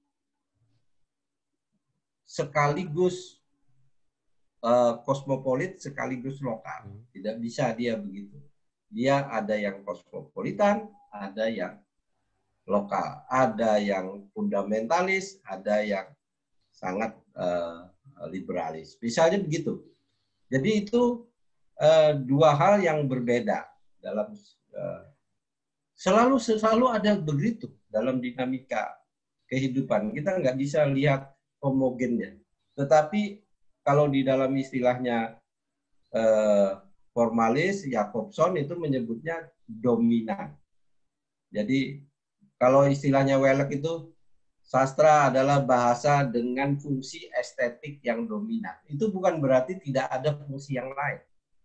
sekaligus kosmopolit sekaligus lokal. Tidak bisa dia begitu. Dia ada yang kosmopolitan, ada yang lokal, ada yang fundamentalis, ada yang sangat liberalis. Misalnya begitu. Jadi itu dua hal yang berbeda dalam selalu ada begitu dalam dinamika kehidupan. Kita nggak bisa lihat homogennya. Tetapi kalau di dalam istilahnya formalis, Jacobson itu menyebutnya dominan. Jadi kalau istilahnya Wellek itu sastra adalah bahasa dengan fungsi estetik yang dominan. Itu bukan berarti tidak ada fungsi yang lain.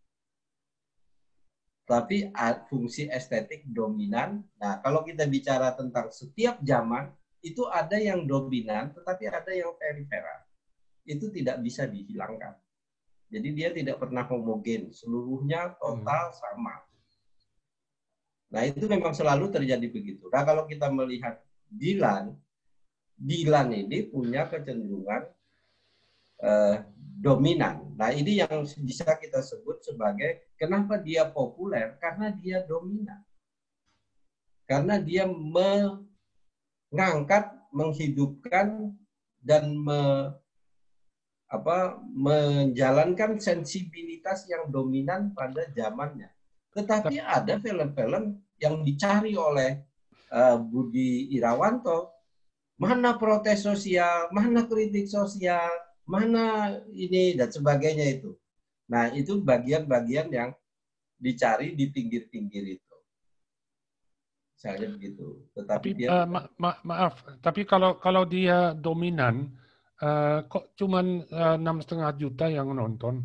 Tapi fungsi estetik dominan. Nah, kalau kita bicara tentang setiap zaman, itu ada yang dominan, tetapi ada yang periferal. Itu tidak bisa dihilangkan. Jadi dia tidak pernah homogen, seluruhnya total sama. Nah itu memang selalu terjadi begitu. Nah kalau kita melihat Dylan ini punya kecenderungan dominan. Nah ini yang bisa kita sebut sebagai kenapa dia populer, karena dia dominan. Karena dia mengangkat, menghidupkan, dan menjalankan sensibilitas yang dominan pada zamannya. Tetapi ada film-film yang dicari oleh Budi Irawanto, mana protes sosial, mana kritik sosial, mana ini dan sebagainya itu. Nah itu bagian-bagian yang dicari di pinggir-pinggir itu. Misalnya begitu. Tetapi dia maaf, tapi kalau dia dominan, kok cuman 6,5 juta yang nonton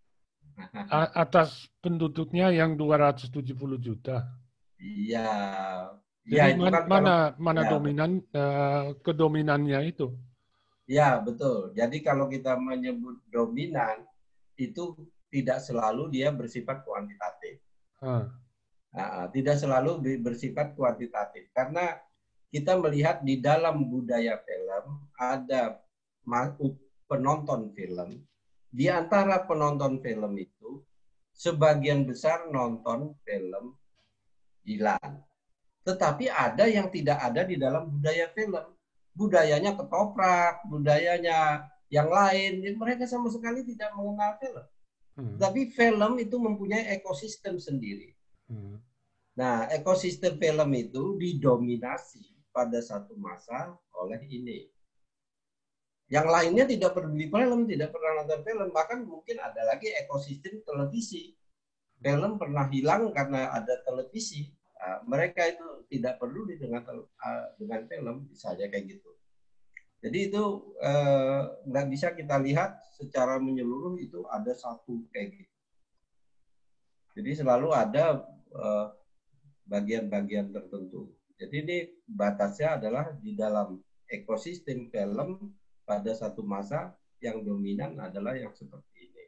atas penduduknya yang 270 juta. Iya. Jadi mana dominan kedominannya itu? Ya betul. Jadi kalau kita menyebut dominan itu tidak selalu dia bersifat kuantitatif. Tidak selalu bersifat kuantitatif karena kita melihat di dalam budaya film ada penonton film. Di antara penonton film itu sebagian besar nonton film Dylan. Tetapi ada yang tidak ada di dalam budaya film. Budayanya ketoprak, budayanya yang lain. Mereka sama sekali tidak mengenal film. Tapi film itu mempunyai ekosistem sendiri. Nah, ekosistem film itu didominasi pada satu masa oleh ini. Yang lainnya tidak peduli film, tidak pernah nonton film, bahkan mungkin ada lagi ekosistem televisi. Film pernah hilang karena ada televisi. Nah, mereka itu tidak peduli dengan film, bisa aja kayak gitu. Jadi itu nggak bisa kita lihat secara menyeluruh itu ada satu kayak gitu. Jadi selalu ada bagian-bagian tertentu. Jadi ini batasnya adalah di dalam ekosistem film pada satu masa yang dominan adalah yang seperti ini.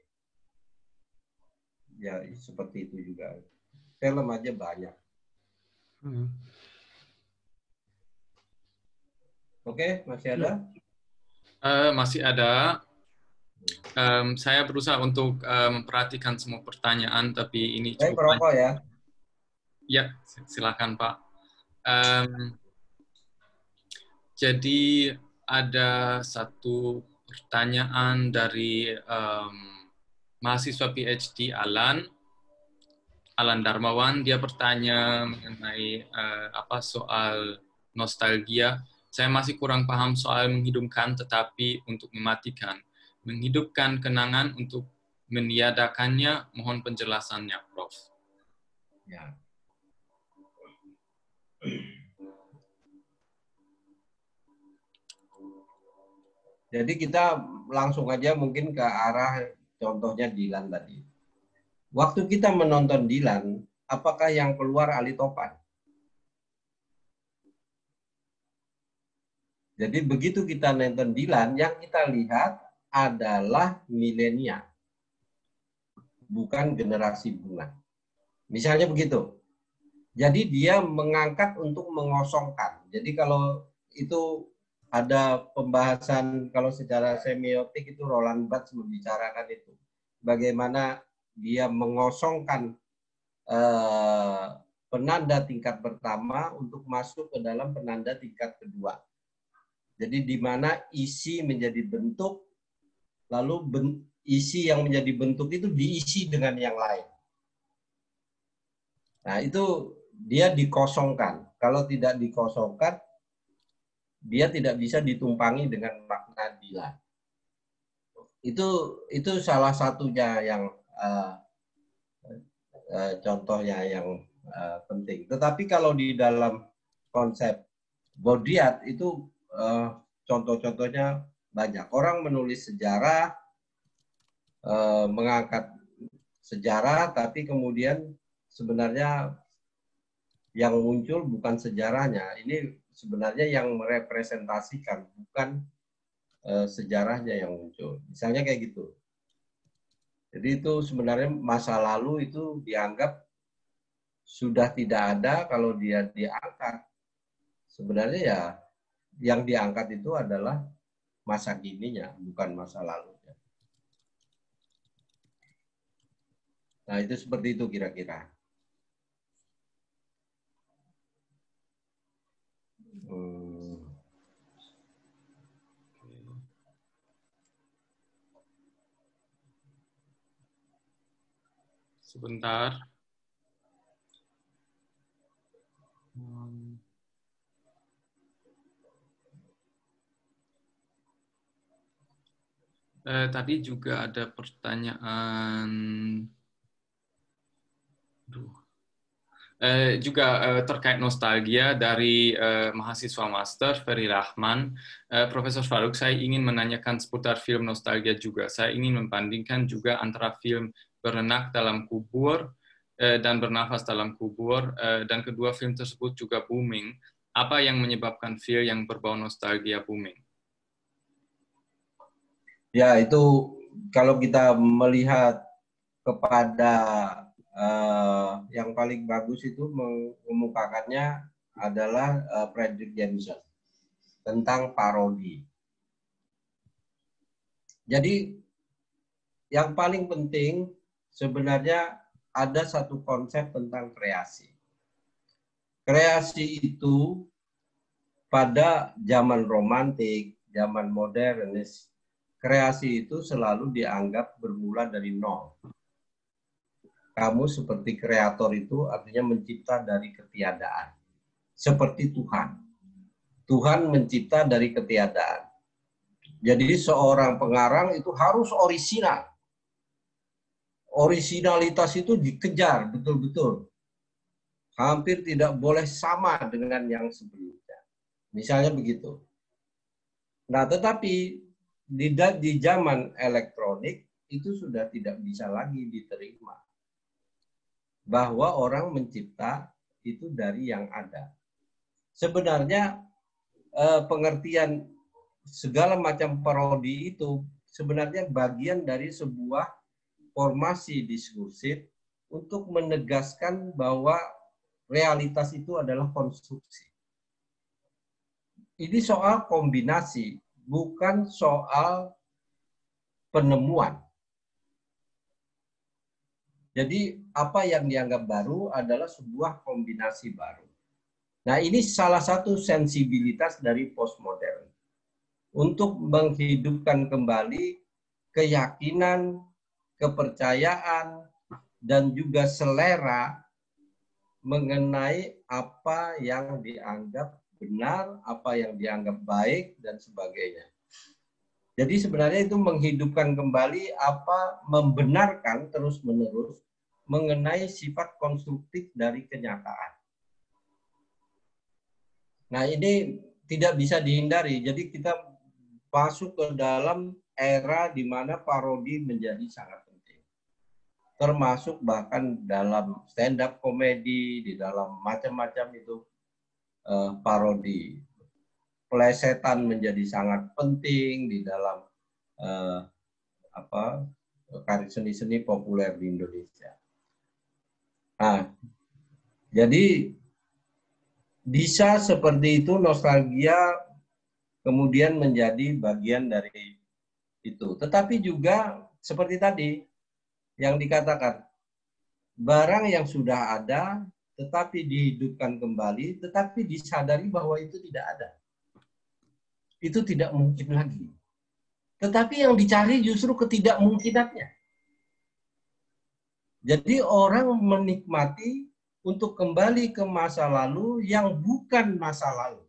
Ya, seperti itu juga. Film aja banyak. Oke, masih ada? Masih ada. Saya berusaha untuk memperhatikan semua pertanyaan, tapi ini cukup perokok ya. Ya, silakan Pak. Jadi ada satu pertanyaan dari mahasiswa PhD Alan Darmawan. Dia bertanya mengenai soal nostalgia. Saya masih kurang paham soal menghidupkan tetapi untuk mematikan. Menghidupkan kenangan untuk meniadakannya, mohon penjelasannya, Prof. Ya. Jadi kita langsung aja mungkin ke arah contohnya Dilan tadi. Waktu kita menonton Dilan, apakah yang keluar Ali Topan? Jadi begitu kita nonton Dilan, yang kita lihat adalah milenial, bukan generasi bunga. Misalnya begitu. Jadi dia mengangkat untuk mengosongkan. Jadi kalau itu ada pembahasan, kalau secara semiotik itu Roland Barthes membicarakan itu. Bagaimana dia mengosongkan penanda tingkat pertama untuk masuk ke dalam penanda tingkat kedua. Jadi di mana isi menjadi bentuk, lalu isi yang menjadi bentuk itu diisi dengan yang lain. Nah itu dia dikosongkan. Kalau tidak dikosongkan, dia tidak bisa ditumpangi dengan makna Dilan. Itu salah satunya yang contohnya yang penting. Tetapi kalau di dalam konsep Baudrillard itu contoh-contohnya banyak. Orang menulis sejarah, mengangkat sejarah, tapi kemudian sebenarnya yang muncul bukan sejarahnya. Ini sebenarnya yang merepresentasikan, bukan sejarahnya yang muncul. Misalnya kayak gitu. Jadi itu sebenarnya masa lalu itu dianggap sudah tidak ada kalau dia diangkat. Sebenarnya ya yang diangkat itu adalah masa kininya, bukan masa lalunya. Nah itu seperti itu kira-kira. Sebentar. Tadi juga ada pertanyaan terkait nostalgia dari mahasiswa master Ferry Rahman. Profesor Faruk, saya ingin menanyakan seputar film nostalgia juga. Saya ingin membandingkan juga antara film Berenak dalam Kubur dan Bernafas dalam Kubur, dan kedua film tersebut juga booming. Apa yang menyebabkan film yang berbau nostalgia booming? Ya, itu kalau kita melihat kepada yang paling bagus itu mengemukakannya adalah Fredric Jameson tentang parodi. Jadi yang paling penting sebenarnya ada satu konsep tentang kreasi. Kreasi itu pada zaman romantik, zaman modernis, kreasi itu selalu dianggap bermula dari nol. Kamu seperti kreator itu artinya mencipta dari ketiadaan. Seperti Tuhan. Tuhan mencipta dari ketiadaan. Jadi seorang pengarang itu harus orisinal. Orisinalitas itu dikejar betul-betul. Hampir tidak boleh sama dengan yang sebelumnya. Misalnya begitu. Nah, tetapi di zaman elektronik itu sudah tidak bisa lagi diterima. Bahwa orang mencipta itu dari yang ada. Sebenarnya pengertian segala macam parodi itu sebenarnya bagian dari sebuah formasi diskursif untuk menegaskan bahwa realitas itu adalah konstruksi. Ini soal kombinasi, bukan soal penemuan. Jadi apa yang dianggap baru adalah sebuah kombinasi baru. Nah, ini salah satu sensibilitas dari postmodern. Untuk menghidupkan kembali keyakinan, kepercayaan, dan juga selera mengenai apa yang dianggap benar, apa yang dianggap baik, dan sebagainya. Jadi sebenarnya itu menghidupkan kembali apa, membenarkan terus-menerus mengenai sifat konstruktif dari kenyataan. Nah, ini tidak bisa dihindari. Jadi kita masuk ke dalam era di mana parodi menjadi sangat penting. Termasuk bahkan dalam stand up komedi, di dalam macam-macam itu parodi. Plesetan menjadi sangat penting di dalam karya seni-seni populer di Indonesia. Nah, jadi bisa seperti itu nostalgia kemudian menjadi bagian dari itu. Tetapi juga seperti tadi yang dikatakan, barang yang sudah ada tetapi dihidupkan kembali, tetapi disadari bahwa itu tidak ada. Itu tidak mungkin lagi. Tetapi yang dicari justru ketidakmungkinannya. Jadi orang menikmati untuk kembali ke masa lalu yang bukan masa lalu.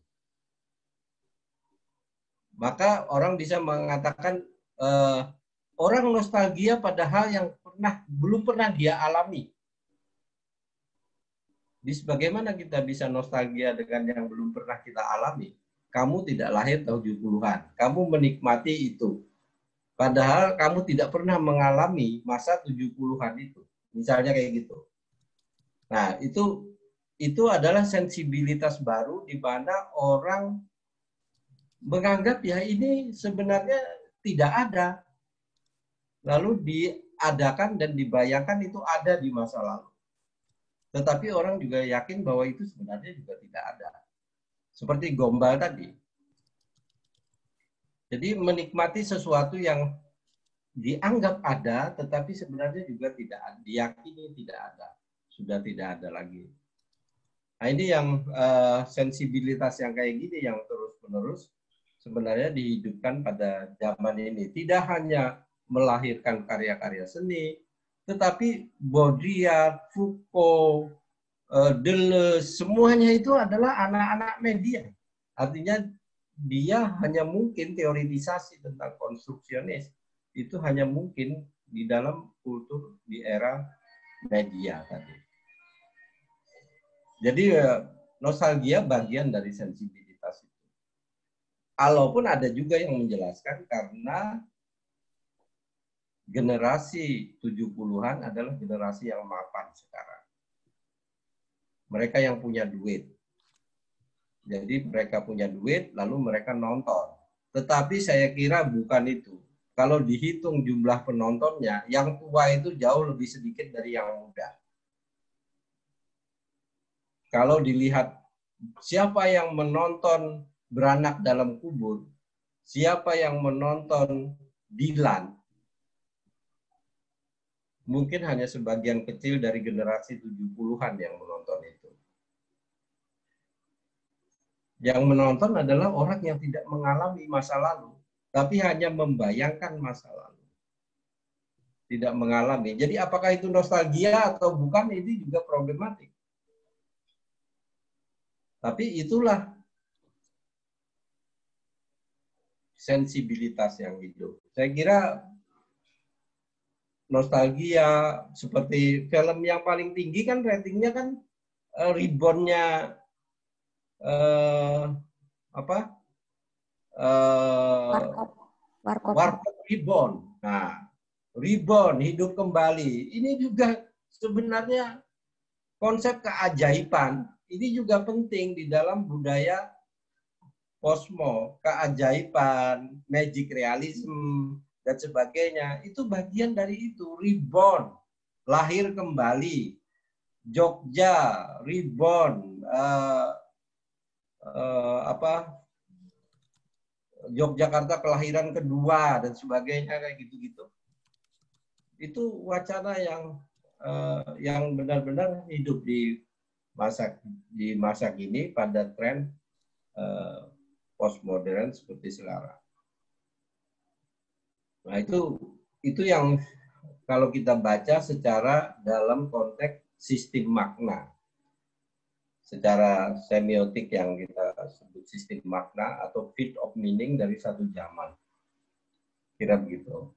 Maka orang bisa mengatakan orang nostalgia pada hal yang belum pernah dia alami. Bagaimana kita bisa nostalgia dengan yang belum pernah kita alami? Kamu tidak lahir tahun 70-an. Kamu menikmati itu. Padahal kamu tidak pernah mengalami masa 70-an itu. Misalnya kayak gitu. Nah, itu adalah sensibilitas baru di mana orang menganggap ya ini sebenarnya tidak ada. Lalu diadakan dan dibayangkan itu ada di masa lalu. Tetapi orang juga yakin bahwa itu sebenarnya juga tidak ada. Seperti gombal tadi. Jadi menikmati sesuatu yang dianggap ada, tetapi sebenarnya juga tidak diyakini tidak ada. Sudah tidak ada lagi. Nah, ini yang sensibilitas yang kayak gini yang terus-menerus sebenarnya dihidupkan pada zaman ini. Tidak hanya melahirkan karya-karya seni, tetapi Baudrillard, Foucault, Deleuze, semuanya itu adalah anak-anak media. Artinya dia hanya mungkin teoritisasi tentang konstruksionis. Itu hanya mungkin di dalam kultur di era media tadi. Jadi nostalgia bagian dari sensibilitas itu. Walaupun ada juga yang menjelaskan karena generasi 70-an adalah generasi yang mapan sekarang. Mereka yang punya duit. Jadi mereka punya duit, lalu mereka nonton. Tetapi saya kira bukan itu. Kalau dihitung jumlah penontonnya, yang tua itu jauh lebih sedikit dari yang muda. Kalau dilihat siapa yang menonton Beranak dalam Kubur, siapa yang menonton Dilan, mungkin hanya sebagian kecil dari generasi 70-an yang menonton itu. Yang menonton adalah orang yang tidak mengalami masa lalu, tapi hanya membayangkan masa lalu. Tidak mengalami. Jadi apakah itu nostalgia atau bukan, ini juga problematik. Tapi itulah sensibilitas yang hidup. Saya kira nostalgia seperti film yang paling tinggi kan ratingnya kan reboundnya Warkop Reborn. Nah, Reborn, hidup kembali. Ini juga sebenarnya konsep keajaiban. Ini juga penting di dalam budaya Posmo, keajaiban, magic realism, dan sebagainya. Itu bagian dari itu, reborn, lahir kembali. Jogja, reborn, Yogyakarta kelahiran kedua, dan sebagainya, kayak gitu-gitu. Itu wacana yang benar-benar hidup di masa kini pada tren postmodern seperti sekarang. Nah, itu yang kalau kita baca secara dalam konteks sistem makna. Secara semiotik yang kita sebut sistem makna atau fit of meaning dari satu zaman. Kira begitu.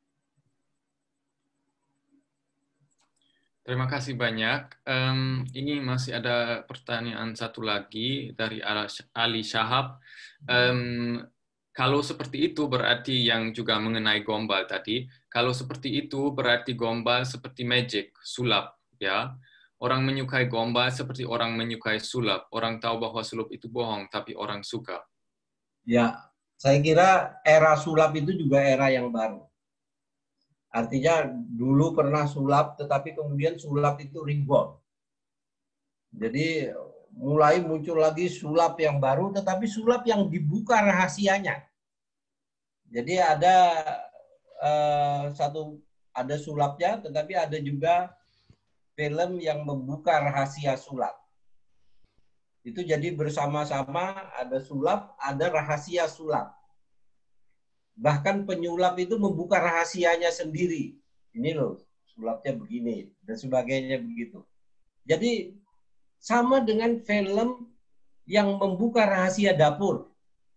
Terima kasih banyak. Ini masih ada pertanyaan satu lagi dari Ali Shahab. Kalau seperti itu berarti yang juga mengenai gombal tadi. Kalau seperti itu berarti gombal seperti magic, sulap, ya. Orang menyukai gombal seperti orang menyukai sulap. Orang tahu bahwa sulap itu bohong, tapi orang suka. Ya, saya kira era sulap itu juga era yang baru. Artinya dulu pernah sulap, tetapi kemudian sulap itu reborn. Jadi mulai muncul lagi sulap yang baru, tetapi sulap yang dibuka rahasianya. Jadi ada ada sulapnya, tetapi ada juga film yang membuka rahasia sulap. Itu jadi bersama-sama ada sulap, ada rahasia sulap. Bahkan penyulap itu membuka rahasianya sendiri. Ini loh, sulapnya begini, dan sebagainya begitu. Jadi sama dengan film yang membuka rahasia dapur.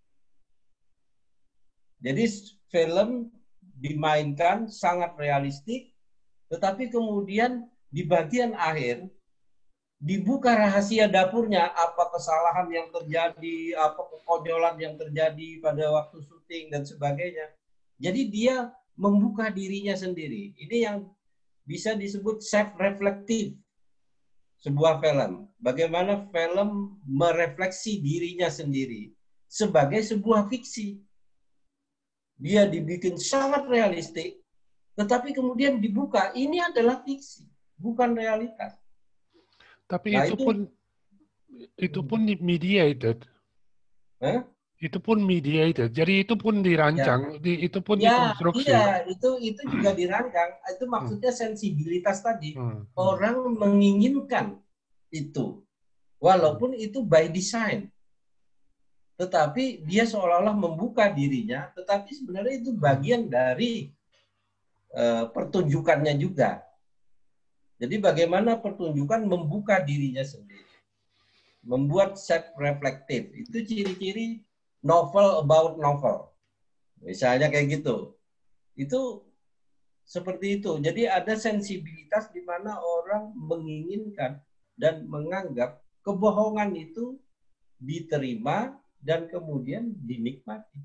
Jadi film dimainkan sangat realistik, tetapi kemudian di bagian akhir dibuka rahasia dapurnya, apa kesalahan yang terjadi, apa kekonyolan yang terjadi pada waktu syuting dan sebagainya. Jadi dia membuka dirinya sendiri. Ini yang bisa disebut self-reflective sebuah film. Bagaimana film merefleksi dirinya sendiri sebagai sebuah fiksi. Dia dibikin sangat realistik, tetapi kemudian dibuka, ini adalah fiksi, bukan realitas. Tapi nah, itu pun mediated. Itu pun mediated. Jadi itu pun dirancang, itu pun dikonstruksi. Iya, itu juga dirancang. Itu maksudnya sensibilitas tadi. Orang menginginkan itu. Walaupun itu by design. Tetapi dia seolah-olah membuka dirinya, tetapi sebenarnya itu bagian dari pertunjukannya juga. Jadi bagaimana pertunjukan membuka dirinya sendiri. Membuat self-reflective. Itu ciri-ciri novel about novel. Misalnya kayak gitu. Itu seperti itu. Jadi ada sensibilitas di mana orang menginginkan dan menganggap kebohongan itu diterima dan kemudian dinikmati.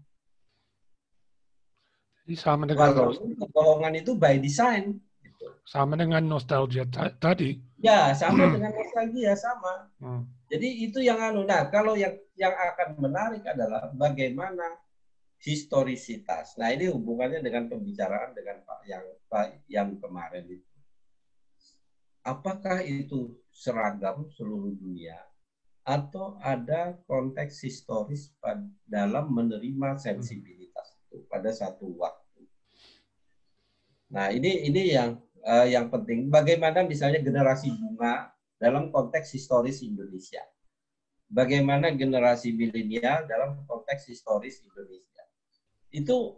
Jadi sama dengan kebohongan itu by design. Sama dengan nostalgia tadi. Ya, sama dengan nostalgia, sama. Jadi itu yang Nah, kalau yang akan menarik adalah bagaimana historisitas. Nah, ini hubungannya dengan pembicaraan dengan Pak yang kemarin itu. Apakah itu seragam seluruh dunia atau ada konteks historis dalam menerima sensibilitas itu pada satu waktu. Nah, ini yang penting. Bagaimana misalnya generasi bunga dalam konteks historis Indonesia. Bagaimana generasi milenial dalam konteks historis Indonesia. Itu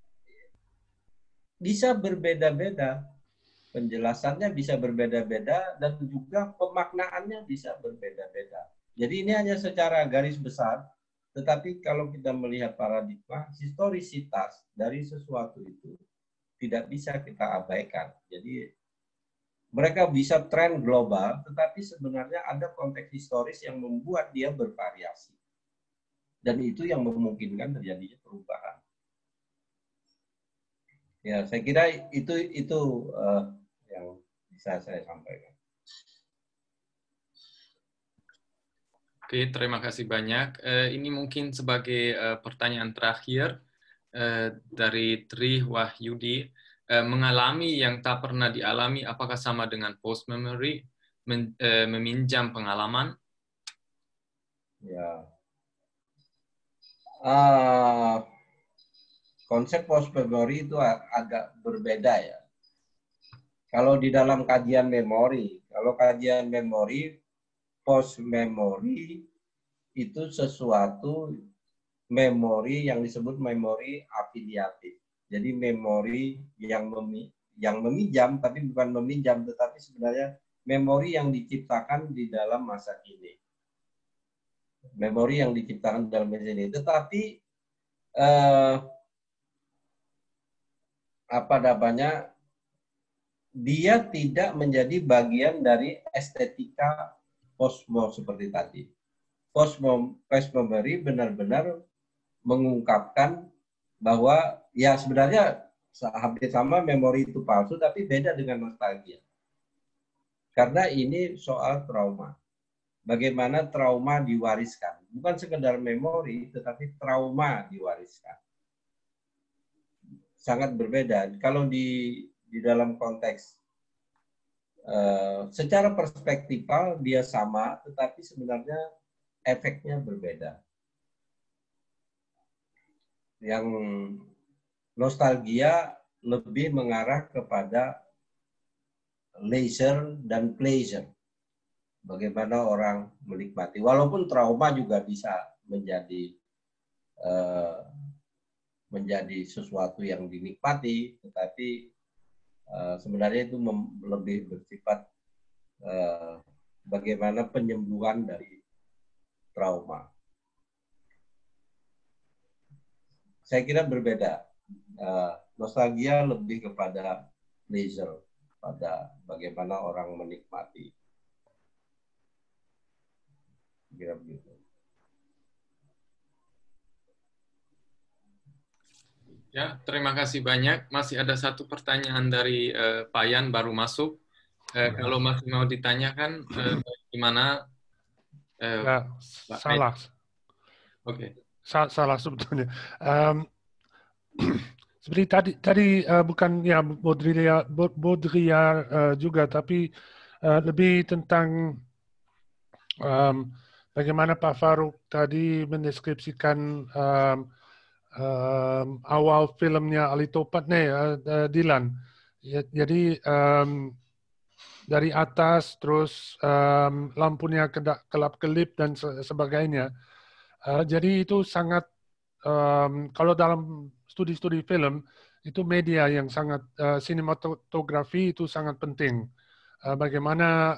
bisa berbeda-beda. Penjelasannya bisa berbeda-beda dan juga pemaknaannya bisa berbeda-beda. Jadi ini hanya secara garis besar Tetapi kalau kita melihat paradigma, historisitas dari sesuatu itu tidak bisa kita abaikan. Jadi mereka bisa tren global, tetapi sebenarnya ada konteks historis yang membuat dia bervariasi. Dan itu yang memungkinkan terjadinya perubahan. Ya, saya kira itu yang bisa saya sampaikan. Oke, terima kasih banyak. Ini mungkin sebagai pertanyaan terakhir dari Tri Wahyudi. Mengalami yang tak pernah dialami, apakah sama dengan post memory? Meminjam pengalaman? Ya. Konsep post memory itu agak berbeda ya. Kalau di dalam kajian memori, post memory itu sesuatu memori yang disebut memori afiliatif. Jadi memori yang meminjam, tapi bukan meminjam, tetapi sebenarnya memori yang diciptakan di dalam masa kini. Memori yang diciptakan di dalam masa kini. Tetapi dia tidak menjadi bagian dari estetika postmo seperti tadi. Post memory benar-benar mengungkapkan bahwa ya sebenarnya hampir sama memori itu palsu, tapi beda dengan nostalgia. Karena ini soal trauma. Bagaimana trauma diwariskan. Bukan sekedar memori, tetapi trauma diwariskan. Sangat berbeda. Kalau di dalam konteks secara perspektifal dia sama, tetapi sebenarnya efeknya berbeda. Yang nostalgia lebih mengarah kepada leisure dan pleasure. Bagaimana orang menikmati. Walaupun trauma juga bisa menjadi sesuatu yang dinikmati, tetapi sebenarnya itu lebih bersifat bagaimana penyembuhan dari trauma. Saya kira berbeda. Nostalgia lebih kepada pleasure, pada bagaimana orang menikmati. Kira begitu. Ya, terima kasih banyak. Masih ada satu pertanyaan dari Pak Yan baru masuk. Kalau masih mau ditanyakan, gimana? Ya, salah. Oke. Salah sebetulnya. Seperti tadi bukan ya Baudrillard juga, tapi lebih tentang bagaimana Pak Farouk tadi mendeskripsikan awal filmnya Ali Topat Dilan. Jadi dari atas terus lampunya kelap-kelip dan sebagainya. Jadi itu sangat kalau dalam studi-studi film itu media yang sangat sinematografi itu sangat penting. Bagaimana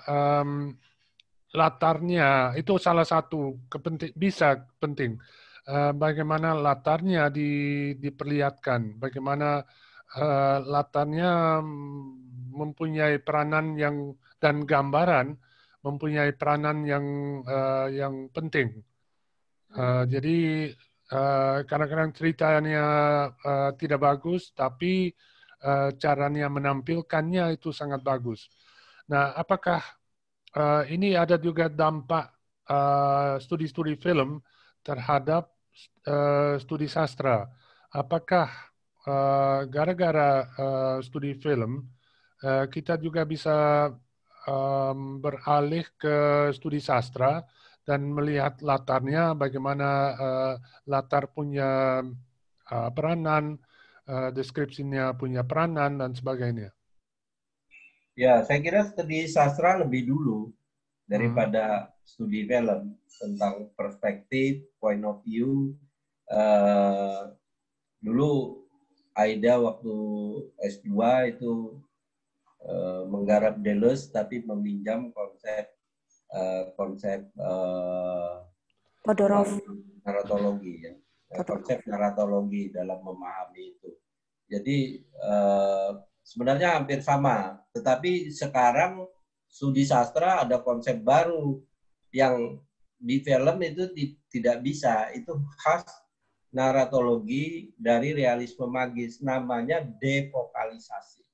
latarnya itu salah satu bisa penting. Bagaimana latarnya diperlihatkan, bagaimana latarnya mempunyai peranan dan gambaran mempunyai peranan yang penting. Jadi kadang-kadang ceritanya tidak bagus, tapi caranya menampilkannya itu sangat bagus. Nah, apakah ini ada juga dampak studi-studi film terhadap studi sastra? Apakah gara-gara studi film kita juga bisa beralih ke studi sastra dan melihat latarnya, bagaimana latar punya peranan, deskripsinya punya peranan, dan sebagainya. Ya, saya kira studi sastra lebih dulu daripada studi film tentang perspektif, point of view. Dulu Aida waktu S2 itu menggarap Deleuze, tapi meminjam konsep Naratologi ya. Konsep naratologi dalam memahami itu. Jadi sebenarnya hampir sama, tetapi sekarang studi sastra ada konsep baru yang di film itu tidak bisa. Itu khas naratologi dari realisme magis, namanya devokalisasi.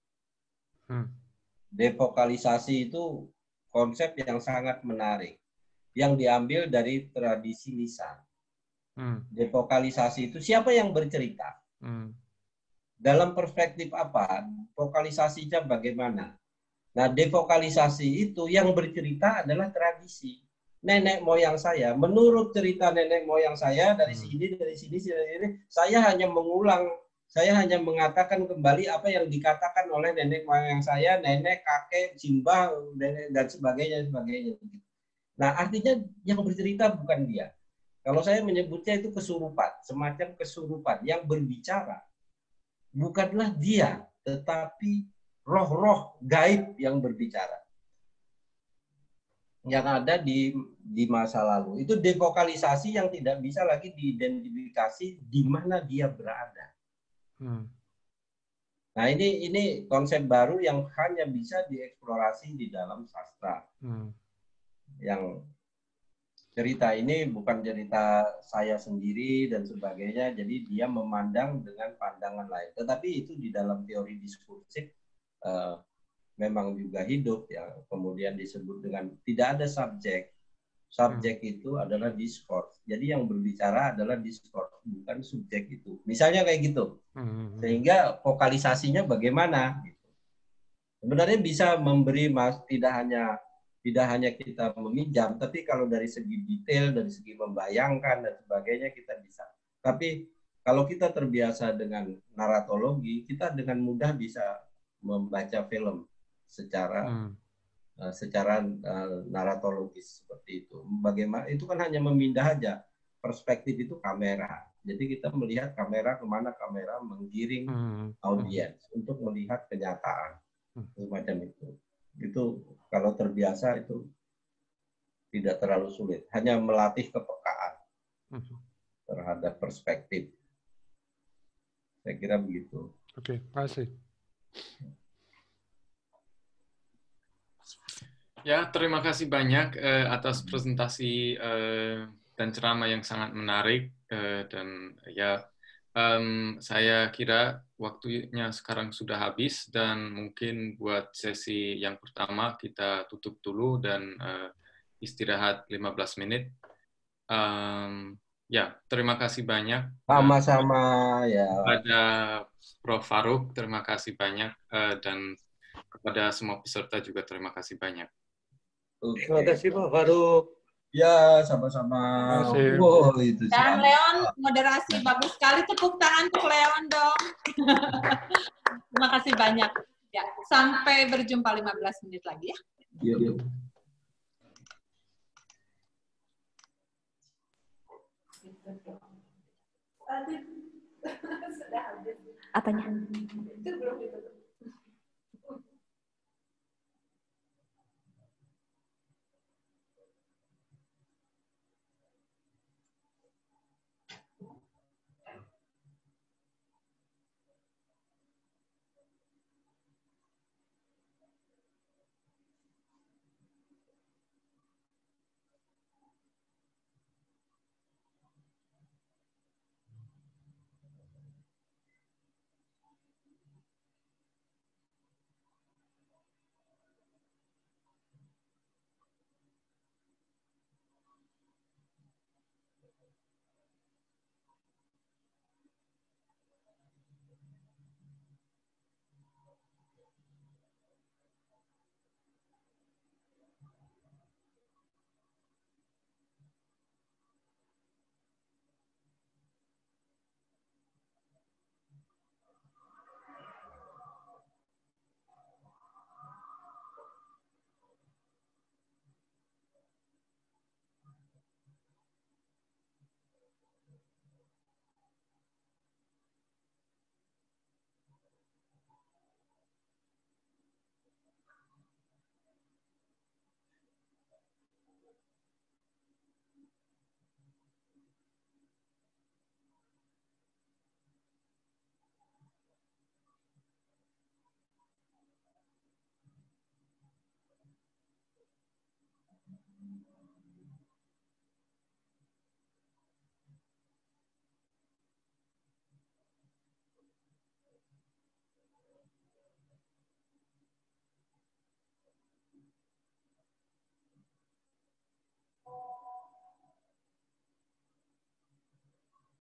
Devokalisasi itu konsep yang sangat menarik, yang diambil dari tradisi lisan. Devokalisasi itu siapa yang bercerita? Dalam perspektif apa? Vokalisasinya bagaimana? Nah, devokalisasi itu yang bercerita adalah tradisi. Nenek moyang saya, menurut cerita nenek moyang saya dari sini, saya hanya mengulang, saya hanya mengatakan kembali apa yang dikatakan oleh nenek moyang saya, nenek, kakek, simbah, dan sebagainya. Nah, artinya yang bercerita bukan dia. Kalau saya menyebutnya itu kesurupan, semacam kesurupan yang berbicara. Bukanlah dia, tetapi roh-roh gaib yang berbicara. Yang ada di masa lalu. Itu devokalisasi yang tidak bisa lagi diidentifikasi di mana dia berada. Nah, ini konsep baru yang hanya bisa dieksplorasi di dalam sastra. Yang cerita ini bukan cerita saya sendiri dan sebagainya, jadi dia memandang dengan pandangan lain. Tetapi itu di dalam teori diskursif memang juga hidup, ya. Kemudian disebut dengan tidak ada subjek. Subjek itu adalah diskurs. Jadi yang berbicara adalah diskurs, bukan subjek itu. Misalnya kayak gitu. Sehingga vokalisasinya bagaimana? Sebenarnya bisa memberi tidak hanya kita meminjam, tapi kalau dari segi detail, dari segi membayangkan dan sebagainya kita bisa. Tapi kalau kita terbiasa dengan naratologi, kita dengan mudah bisa membaca film secara naratologis seperti itu. Bagaimana? Itu kan hanya memindah aja. Perspektif itu kamera. Jadi kita melihat kamera kemana kamera menggiring audiens untuk melihat kenyataan semacam itu. Itu kalau terbiasa itu tidak terlalu sulit. Hanya melatih kepekaan terhadap perspektif. Saya kira begitu. Oke, terima kasih. Ya, terima kasih banyak atas presentasi dan ceramah yang sangat menarik. Dan ya, saya kira waktunya sekarang sudah habis dan mungkin buat sesi yang pertama kita tutup dulu dan istirahat 15 menit. Ya, terima kasih banyak. Sama-sama ya. Kepada Prof. Farouk, terima kasih banyak dan kepada semua peserta juga terima kasih banyak. Terima kasih Pak Farouk. Ya, sama-sama. Wow, itu dan Leon moderasi bagus sekali, tepuk tangan untuk Leon dong. Terima kasih banyak. Ya, sampai berjumpa 15 menit lagi ya. Yuk. Apanya?